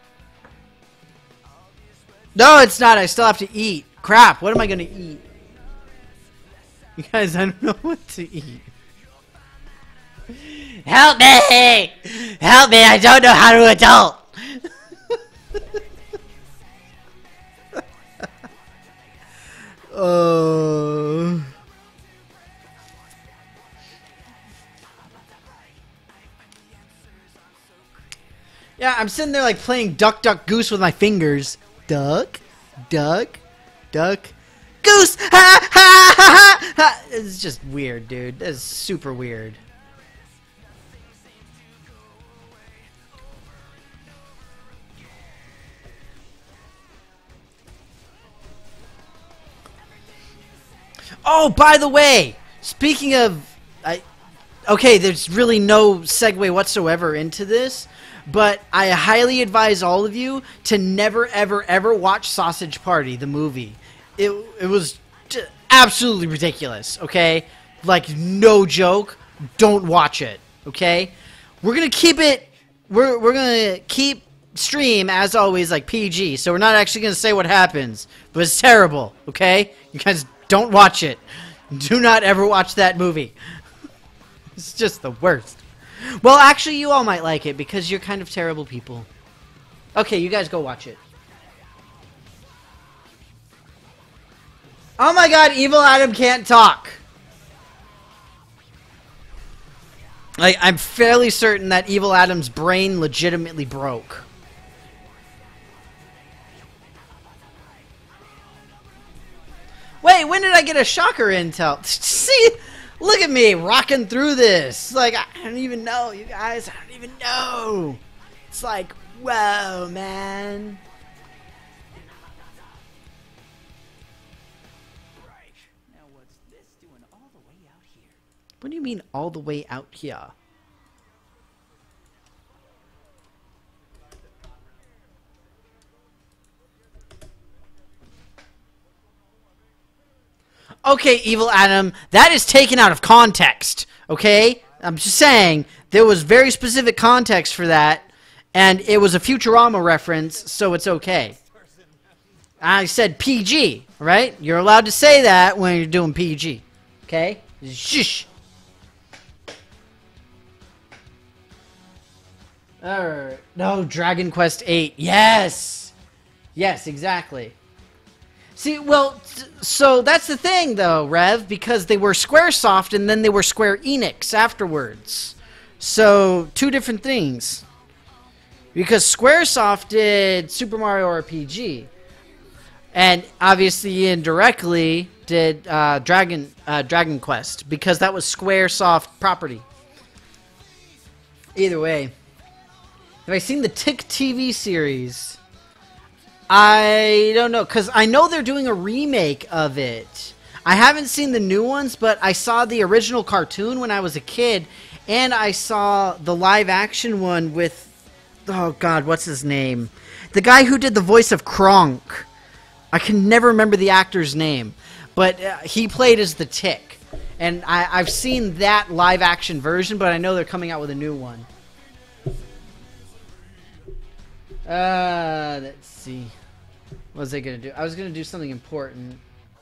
No, it's not. I still have to eat. Crap, what am I going to eat? You guys, I don't know what to eat. Help me! Help me, I don't know how to adult! Yeah, I'm sitting there like playing Duck, Duck, Goose with my fingers. Duck, duck, duck, goose. Ha ha ha ha ha. It's just weird, dude. That's super weird. Oh, by the way, speaking of, okay, there's really no segue whatsoever into this, but I highly advise all of you to never, ever, ever watch Sausage Party, the movie. It was absolutely ridiculous, okay? Like, no joke. Don't watch it, okay? We're gonna keep it, we're gonna keep stream, as always, like PG, so we're not actually gonna say what happens, but it's terrible, okay? You guys don't watch it. Do not ever watch that movie. It's just the worst. Well, actually, you all might like it because you're kind of terrible people. Okay, you guys go watch it. Oh my god, Evil Adam can't talk. Like, I'm fairly certain that Evil Adam's brain legitimately broke. Wait, when did I get a shocker intel? See? Look at me rocking through this. Like, I don't even know, you guys. I don't even know. It's like, whoa, man. Right. Now what's this doing all the way out here? What do you mean all the way out here? Okay, Evil Adam, that is taken out of context, okay? I'm just saying, there was very specific context for that, and it was a Futurama reference, so it's okay. I said PG, right? You're allowed to say that when you're doing PG, okay? Shush. Alright. No, Dragon Quest VIII. Yes! Yes, exactly. See, well, so that's the thing, though, Rev, because they were Squaresoft and then they were Square Enix afterwards. So, two different things. Because Squaresoft did Super Mario RPG. And obviously, indirectly, did Dragon Quest, because that was Squaresoft property. Either way. Have I seen the Tick TV series? I don't know, because I know they're doing a remake of it. I haven't seen the new ones, but I saw the original cartoon when I was a kid, and I saw the live-action one with, oh god, what's his name? The guy who did the voice of Kronk. I can never remember the actor's name, but he played as the Tick. And I've seen that live-action version, but I know they're coming out with a new one. Let's see. What was I gonna do? I was gonna do something important.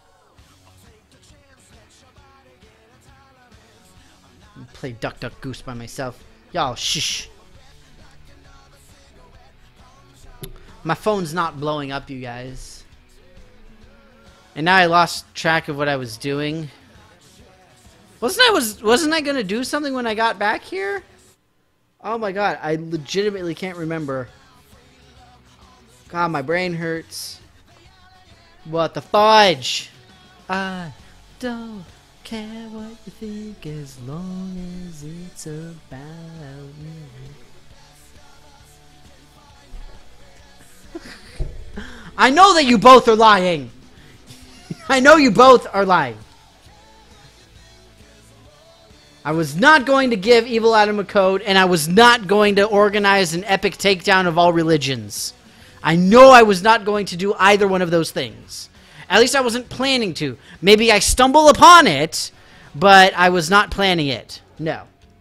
Play Duck Duck Goose by myself. Y'all, shh. My phone's not blowing up, you guys. And now I lost track of what I was doing. Wasn't I gonna do something when I got back here? Oh my god, I legitimately can't remember. God, my brain hurts. What the fudge? I don't care what you think as long as it's about me. I know that you both are lying. I know you both are lying. I was not going to give Evil Adam a code, and I was not going to organize an epic takedown of all religions. I know I was not going to do either one of those things. At least I wasn't planning to. Maybe I stumble upon it, but I was not planning it. No.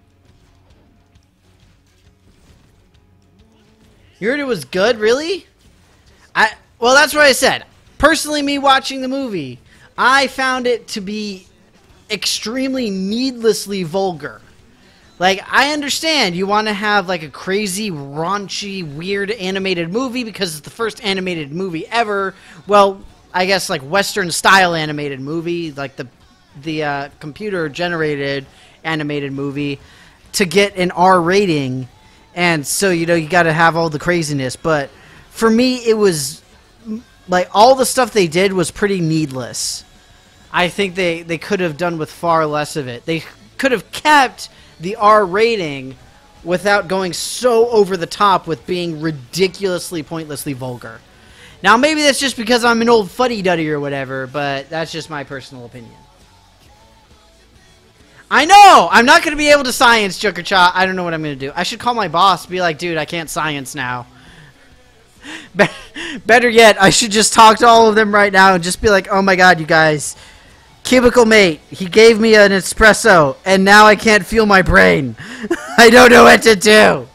You heard it was good, really? Well, that's what I said. Personally, me watching the movie, I found it to be extremely needlessly vulgar. Like, I understand you want to have, like, a crazy, raunchy, weird animated movie because it's the first animated movie ever. Well, I guess, like, Western-style animated movie, like the computer-generated animated movie, to get an R rating. And so, you know, you got to have all the craziness. But for me, it was like all the stuff they did was pretty needless. I think they could have done with far less of it. They could have kept the R rating without going so over the top with being ridiculously, pointlessly vulgar. Now, maybe that's just because I'm an old fuddy-duddy or whatever, but that's just my personal opinion. I know! I'm not going to be able to science, Joker-cha. I don't know what I'm going to do. I should call my boss and be like, dude, I can't science now. Better yet, I should just talk to all of them right now and just be like, oh my god, you guys. Cubicle mate, he gave me an espresso, and now I can't feel my brain. I don't know what to do.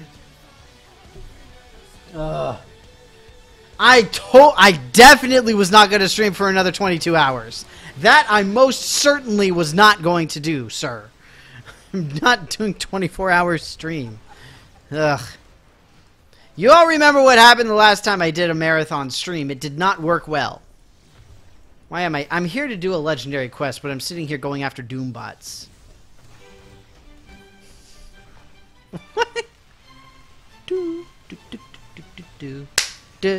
I definitely was not going to stream for another 22 hours. That I most certainly was not going to do, sir. I'm not doing 24 hours stream. Ugh. You all remember what happened the last time I did a marathon stream. It did not work well. Why am I? I'm here to do a legendary quest, but I'm sitting here going after Doombots. What? Do do do do do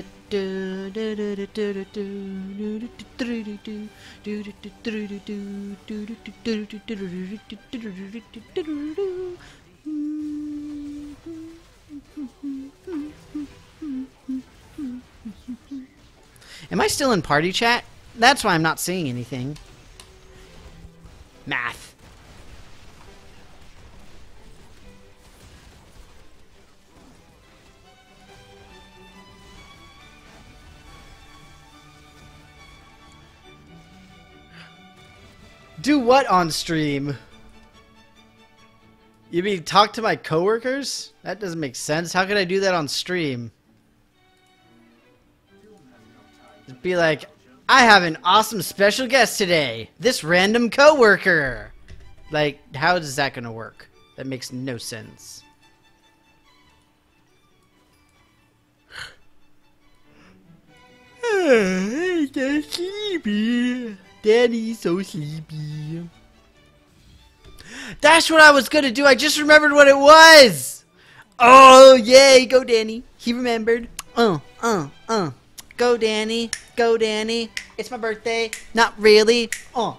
do. Am I still in party chat? That's why I'm not seeing anything. Math. Do what on stream? You mean talk to my coworkers? That doesn't make sense. How could I do that on stream? Just be like, I have an awesome special guest today. This random coworker. Like, how is that gonna work? That makes no sense. I'm so sleepy. Daddy's so sleepy. That's what I was gonna do. I just remembered what it was. Oh, yay. Go, Danny. He remembered. Go, Danny. Go, Danny. It's my birthday. Not really. On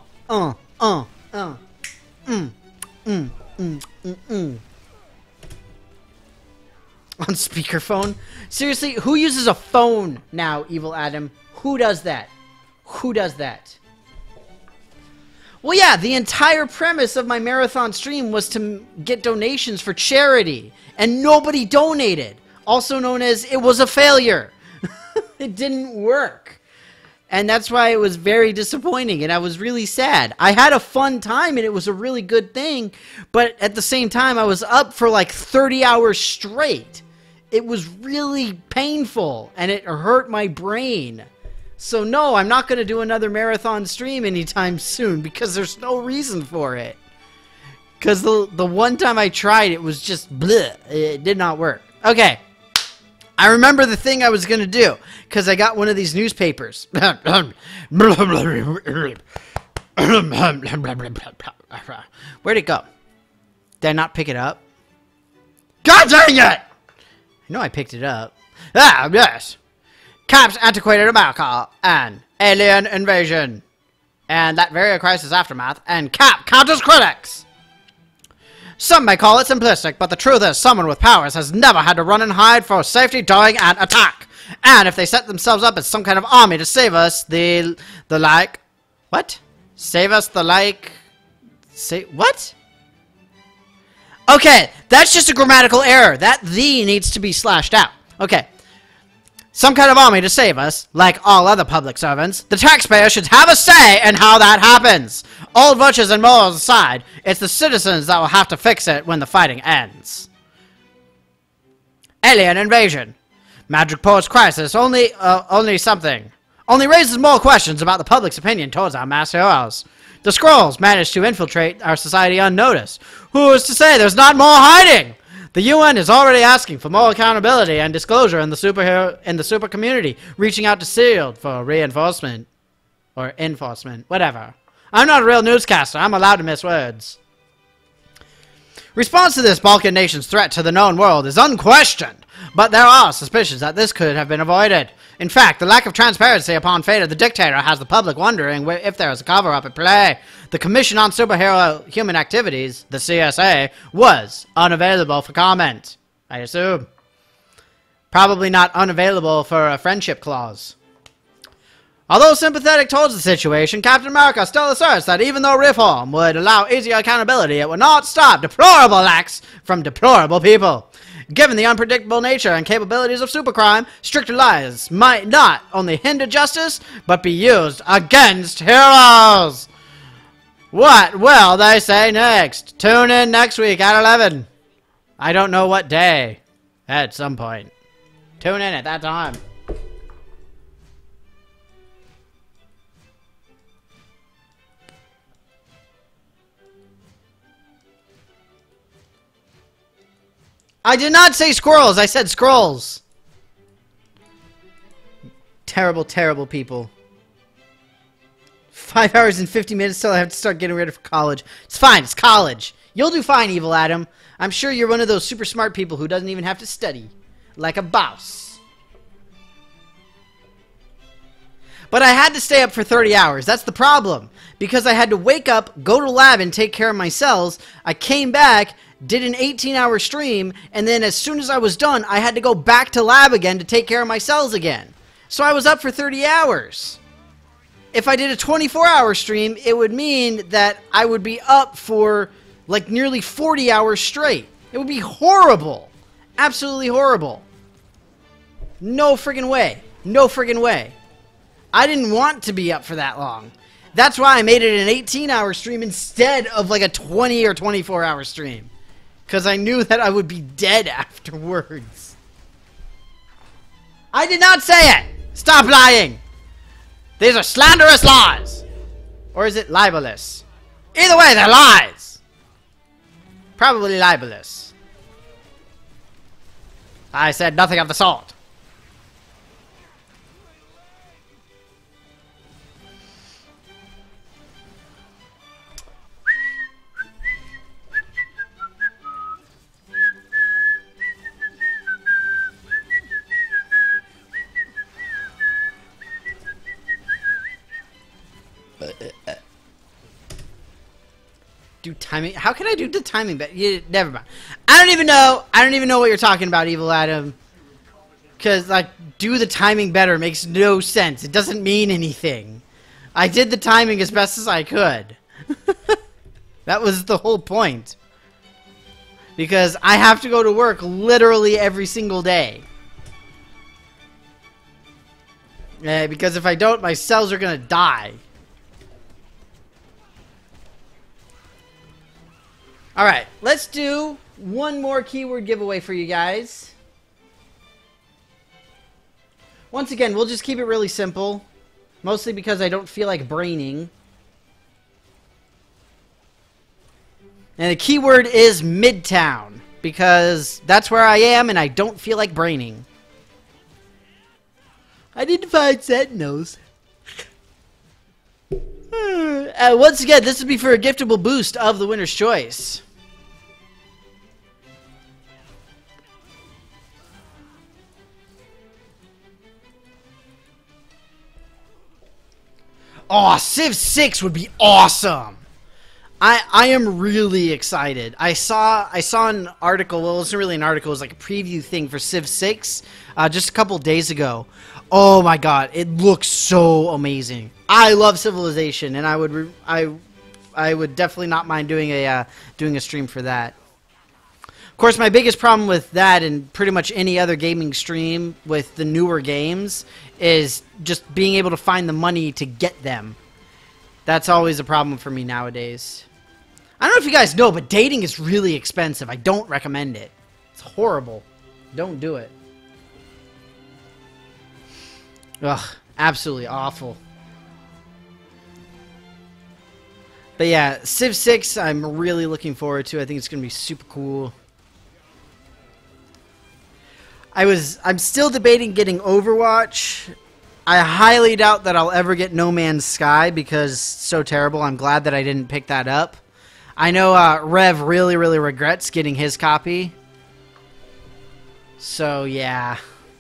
speakerphone? Seriously, who uses a phone now, Evil Adam? Who does that? Who does that? Well, yeah, the entire premise of my marathon stream was to get donations for charity, and nobody donated. Also known as, it was a failure. It didn't work. And that's why it was very disappointing, and I was really sad. I had a fun time, and it was a really good thing, but at the same time, I was up for like 30 hours straight. It was really painful, and it hurt my brain. So no, I'm not going to do another marathon stream anytime soon, because there's no reason for it. Because the one time I tried, it was just bleh. It did not work. Okay. I remember the thing I was going to do, because I got one of these newspapers. Where'd it go? Did I not pick it up? God dang it! I know I picked it up. Ah, yes. Cap's antiquated America and alien invasion. And that very crisis aftermath. And Cap counters critics. Some may call it simplistic, but the truth is someone with powers has never had to run and hide for safety during an attack. And if they set themselves up as some kind of army to save us, the like... What? Save us the like... Say... What? Okay, that's just a grammatical error. That "the" needs to be slashed out. Okay. Some kind of army to save us, like all other public servants. The taxpayer should have a say in how that happens. All virtues and morals aside, it's the citizens that will have to fix it when the fighting ends. Alien invasion. Magic Port's crisis only raises more questions about the public's opinion towards our mass heroes. The Skrulls managed to infiltrate our society unnoticed. Who is to say there's not more hiding? The UN is already asking for more accountability and disclosure in the super community, reaching out to SEALD for reinforcement. Or enforcement. Whatever. I'm not a real newscaster. I'm allowed to miss words. Response to this Balkan nation's threat to the known world is unquestioned, but there are suspicions that this could have been avoided. In fact, the lack of transparency upon fate of the dictator has the public wondering if there is a cover-up at play. The Commission on Superhero Human Activities, the CSA, was unavailable for comment, I assume. Probably not unavailable for a friendship clause. Although sympathetic towards the situation, Captain America still asserts that even though reform would allow easier accountability, it would not stop deplorable acts from deplorable people. Given the unpredictable nature and capabilities of supercrime, stricter laws might not only hinder justice, but be used against heroes. What will they say next? Tune in next week at 11. I don't know what day. At some point. Tune in at that time. I did not say squirrels. I said scrolls. Terrible, terrible people. 5 hours and 50 minutes till I have to start getting ready for college. It's fine. It's college. You'll do fine, Evil Adam. I'm sure you're one of those super smart people who doesn't even have to study. Like a boss. But I had to stay up for 30 hours. That's the problem. Because I had to wake up, go to lab, and take care of my cells. I came back, did an 18-hour stream, and then as soon as I was done, I had to go back to lab again to take care of my cells again. So I was up for 30 hours. If I did a 24-hour stream, it would mean that I would be up for like nearly 40 hours straight. It would be horrible. Absolutely horrible. No friggin' way. No friggin' way. I didn't want to be up for that long. That's why I made it an 18-hour stream instead of like a 20 or 24-hour stream. Because I knew that I would be dead afterwards. I did not say it! Stop lying! These are slanderous lies! Or is it libelous? Either way, they're lies! Probably libelous. I said nothing of the sort. Do timing? How can I do the timing? But never mind. I don't even know. I don't even know what you're talking about, Evil Adam. Because like, do the timing better makes no sense. It doesn't mean anything. I did the timing as best as I could. That was the whole point. Because I have to go to work literally every single day. Because if I don't, my cells are gonna die. Alright, let's do one more keyword giveaway for you guys. Once again, we'll just keep it really simple. Mostly because I don't feel like braining. And the keyword is Midtown. Because that's where I am and I don't feel like braining. I need to find Sentinels. Once again, this would be for a giftable boost of the winner's choice. Oh, Civ 6 would be awesome. I am really excited. I saw an article. Well, it wasn't really an article. It was like a preview thing for Civ 6 just a couple days ago. Oh my god, it looks so amazing. I love Civilization, and I would definitely not mind doing a stream for that. Of course, my biggest problem with that and pretty much any other gaming stream with the newer games is just being able to find the money to get them. That's always a problem for me nowadays. I don't know if you guys know, but dating is really expensive. I don't recommend it. It's horrible. Don't do it. Ugh, absolutely awful. But yeah, Civ 6 I'm really looking forward to. I think it's going to be super cool. I'm still debating getting Overwatch. I highly doubt that I'll ever get No Man's Sky because it's so terrible. I'm glad that I didn't pick that up. I know Rev really, really regrets getting his copy. So, yeah.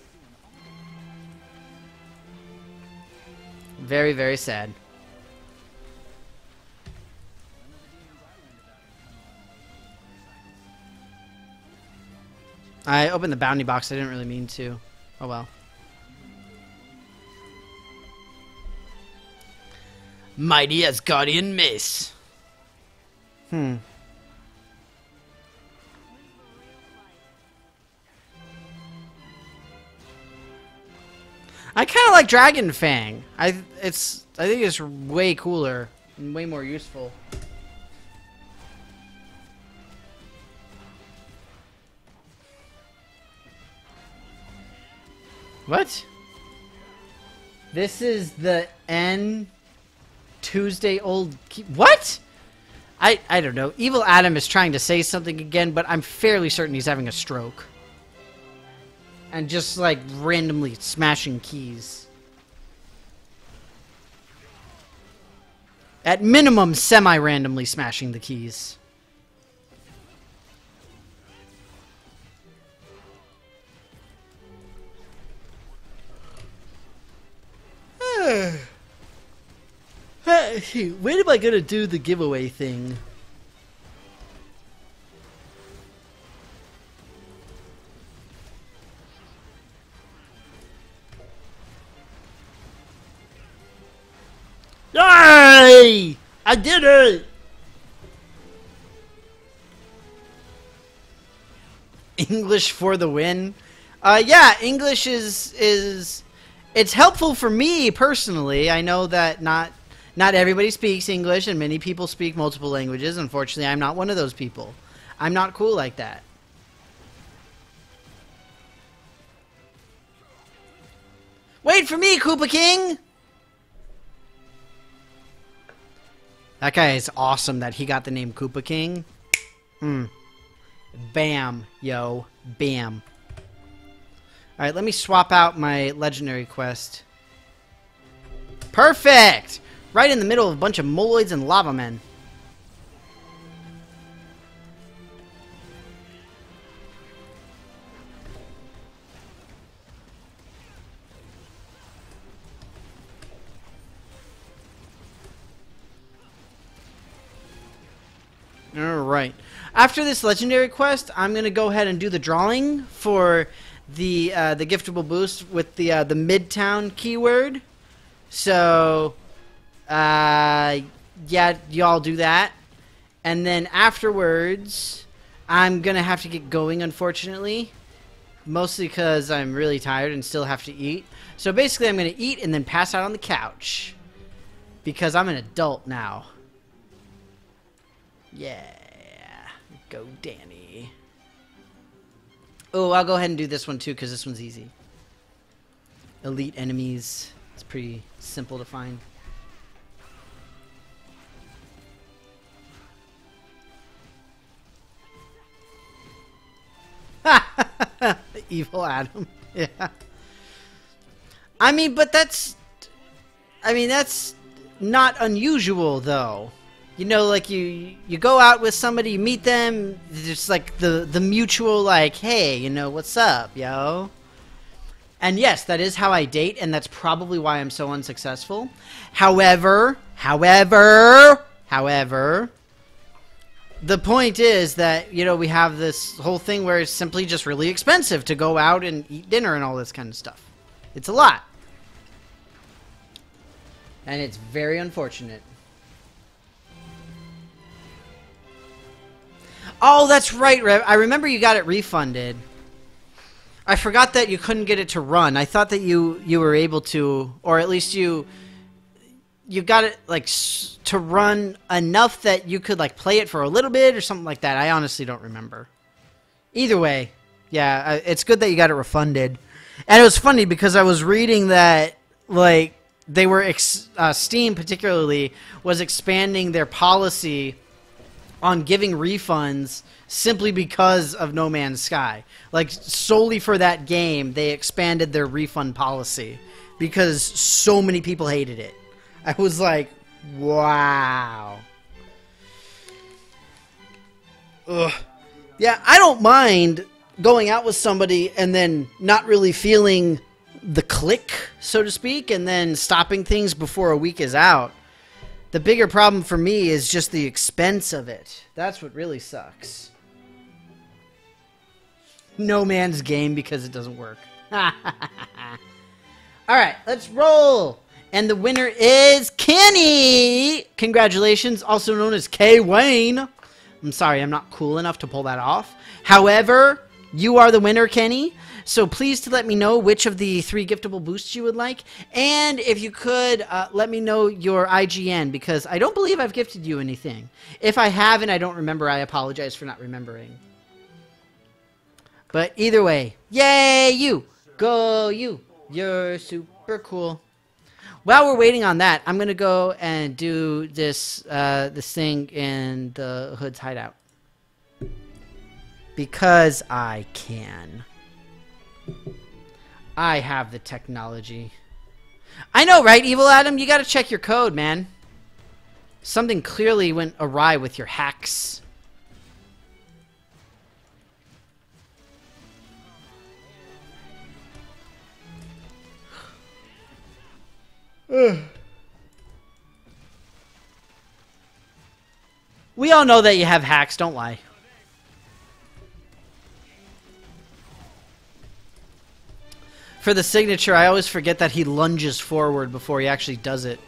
Very, very sad. I opened the bounty box. I didn't really mean to. Oh, well. Mighty Asgardian Mace. I kind of like Dragon Fang. I think it's way cooler and way more useful. What? This is the N Tuesday old what? I don't know. Evil Adam is trying to say something again, but I'm fairly certain he's having a stroke. And just, like, randomly smashing keys. At minimum, semi-randomly smashing the keys. When am I gonna do the giveaway thing? Yay! I did it! English for the win. Yeah, English is it's helpful for me personally. I know that not everybody speaks English, and many people speak multiple languages. Unfortunately, I'm not one of those people. I'm not cool like that. Wait for me, Koopa King! That guy is awesome that he got the name Koopa King. Bam, yo. Bam. Alright, let me swap out my legendary quest. Perfect! Right in the middle of a bunch of moloids and lava men. Alright. After this legendary quest, I'm going to go ahead and do the drawing for the giftable boost with the Midtown keyword. So, yeah, y'all do that. And then afterwards, I'm going to have to get going, unfortunately. Mostly because I'm really tired and still have to eat. So basically, I'm going to eat and then pass out on the couch. Because I'm an adult now. Yeah. Go, Danny. Oh, I'll go ahead and do this one too, because this one's easy. Elite enemies. It's pretty simple to find. Evil Adam. Yeah. I mean, but that's not unusual, though. You know, like, you go out with somebody, you meet them, just like the mutual, like, hey, you know, what's up, yo? And yes, that is how I date, and that's probably why I'm so unsuccessful. However, the point is that, you know, we have this whole thing where it's simply just really expensive to go out and eat dinner and all this kind of stuff. It's a lot. And it's very unfortunate. Oh, that's right, Rev. I remember you got it refunded. I forgot that you couldn't get it to run. I thought that you were able to, or at least you got it, like, to run enough that you could, like, play it for a little bit or something like that. I honestly don't remember. Either way, yeah, it's good that you got it refunded. And it was funny because I was reading that, like, they were, Steam particularly, was expanding their policy on giving refunds simply because of No Man's Sky. Like, solely for that game, they expanded their refund policy because so many people hated it. I was like, wow. Ugh. Yeah, I don't mind going out with somebody and then not really feeling the click, so to speak, and then stopping things before a week is out. The bigger problem for me is just the expense of it. That's what really sucks. No man's game because it doesn't work. Alright, let's roll! And the winner is Kenny! Congratulations, also known as K. Wayne. I'm sorry, I'm not cool enough to pull that off. However, you are the winner, Kenny. So please to let me know which of the 3 giftable boosts you would like. And if you could, let me know your IGN, because I don't believe I've gifted you anything. If I have and I don't remember, I apologize for not remembering. But either way, yay you! Go you! You're super cool. While we're waiting on that, I'm going to go and do this, this thing in the Hood's hideout. Because I can. I have the technology. I know, right, Evil Adam? You gotta check your code, man. Something clearly went awry with your hacks. We all know that you have hacks, don't lie. For the signature, I always forget that he lunges forward before he actually does it.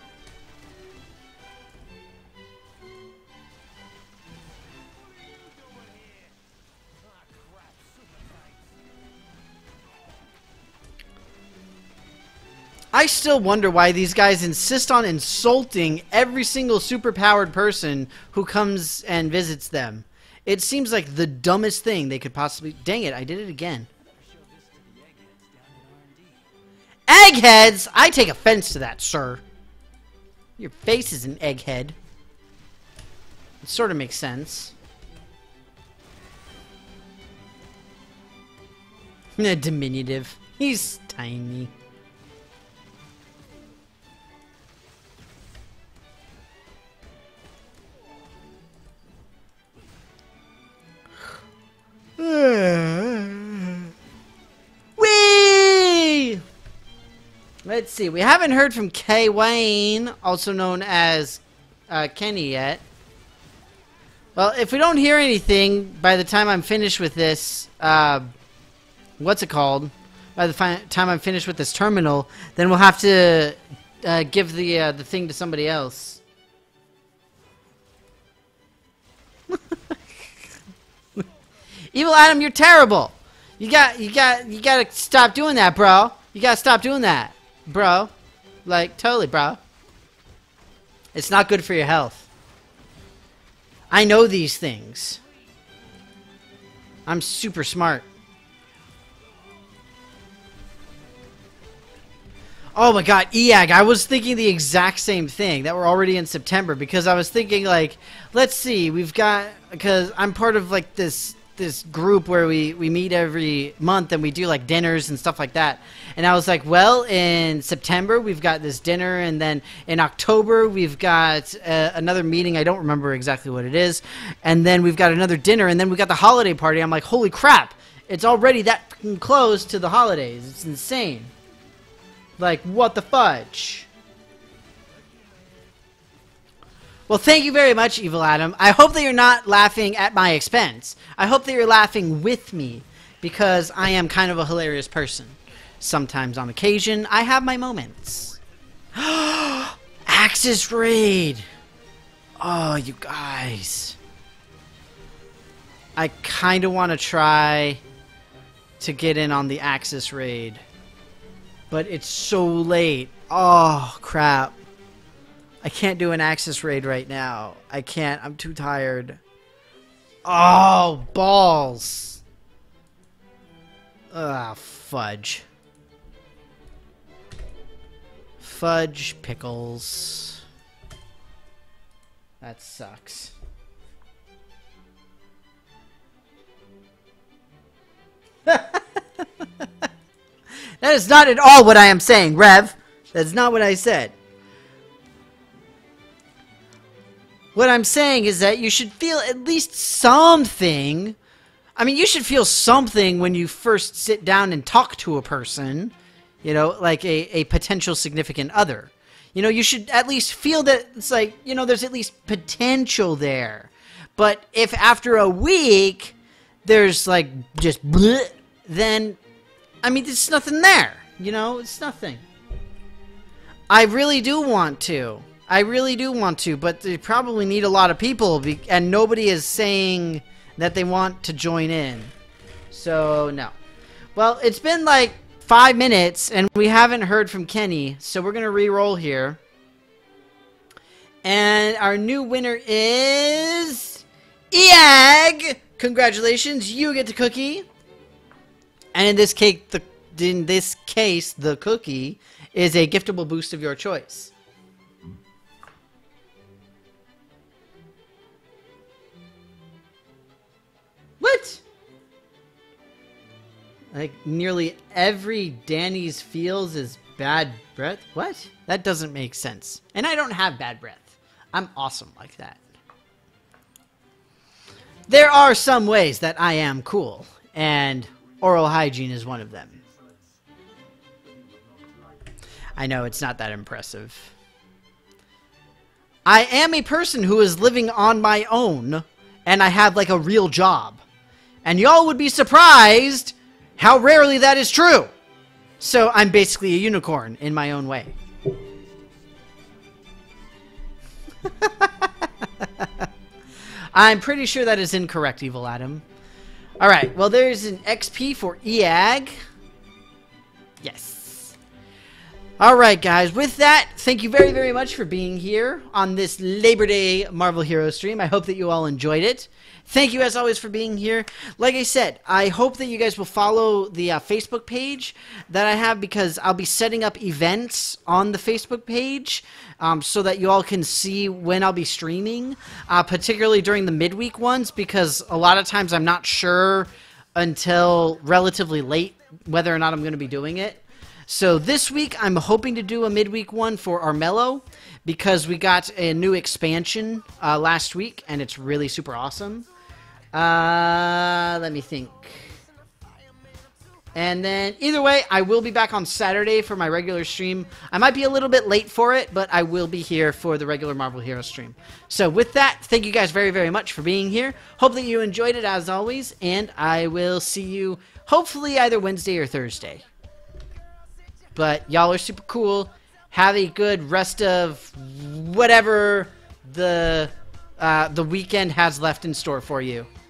I still wonder why these guys insist on insulting every single superpowered person who comes and visits them. It seems like the dumbest thing they could possibly... Dang it, I did it again. Eggheads? I take offense to that, sir. Your face is an egghead. It sort of makes sense. Diminutive. He's tiny. Whee! Let's see. We haven't heard from K. Wayne, also known as Kenny, yet. Well, if we don't hear anything by the time I'm finished with this, what's it called? By the time I'm finished with this terminal, then we'll have to give the thing to somebody else. Evil Adam, you're terrible. You gotta stop doing that, bro. You gotta stop doing that, bro. Like, totally, bro. It's not good for your health. I know these things. I'm super smart. Oh my god, EAG, I was thinking the exact same thing, that we're already in September, because I was thinking, like, let's see, we've got, because I'm part of, like, this group where we meet every month and we do, like, dinners and stuff like that. And I was like, well, in September, we've got this dinner, and then in October, we've got another meeting, I don't remember exactly what it is, and then we've got another dinner, and then we've got the holiday party. I'm like, holy crap, it's already that fucking close to the holidays. It's insane. Like, what the fudge? Well, thank you very much, Evil Adam. I hope that you're not laughing at my expense. I hope that you're laughing with me, because I am kind of a hilarious person. Sometimes, on occasion, I have my moments. Axis Raid! Oh, you guys. I kind of want to try to get in on the Axis Raid. But it's so late. Oh, crap. I can't do an Axis Raid right now. I can't. I'm too tired. Oh, balls. Ah, fudge. Fudge pickles. That sucks. That is not at all what I am saying, Rev. That's not what I said. What I'm saying is that you should feel at least something. I mean, you should feel something when you first sit down and talk to a person, you know, like a potential significant other. You know, you should at least feel that it's like, you know, there's at least potential there. But if after a week there's like just bleh, then, I mean, there's nothing there. You know, it's nothing. I really do want to. I really do want to, but they probably need a lot of people, and nobody is saying that they want to join in. So, no. Well, it's been like 5 minutes, and we haven't heard from Kenny, so we're going to re-roll here. And our new winner is Eag! Congratulations, you get the cookie. And in this case, the cookie is a giftable boost of your choice. What? Like, nearly every Danny's feels is bad breath? What? That doesn't make sense. And I don't have bad breath. I'm awesome like that. There are some ways that I am cool, and oral hygiene is one of them. I know, it's not that impressive. I am a person who is living on my own, and I have like a real job. And y'all would be surprised how rarely that is true. So I'm basically a unicorn in my own way. I'm pretty sure that is incorrect, Evil Adam. Alright, well there's an XP for Eag. Yes. Alright guys, with that, thank you very, very much for being here on this Labor Day Marvel Hero stream. I hope that you all enjoyed it. Thank you, as always, for being here. Like I said, I hope that you guys will follow the Facebook page that I have, because I'll be setting up events on the Facebook page so that you all can see when I'll be streaming, particularly during the midweek ones, because a lot of times I'm not sure until relatively late whether or not I'm going to be doing it. So this week, I'm hoping to do a midweek one for Armello, because we got a new expansion last week, and it's really super awesome. Let me think. And then, either way, I will be back on Saturday for my regular stream. I might be a little bit late for it, but I will be here for the regular Marvel Hero stream. So with that, thank you guys very, very much for being here. Hope that you enjoyed it as always, and I will see you hopefully either Wednesday or Thursday. But y'all are super cool. Have a good rest of whatever the weekend has left in store for you.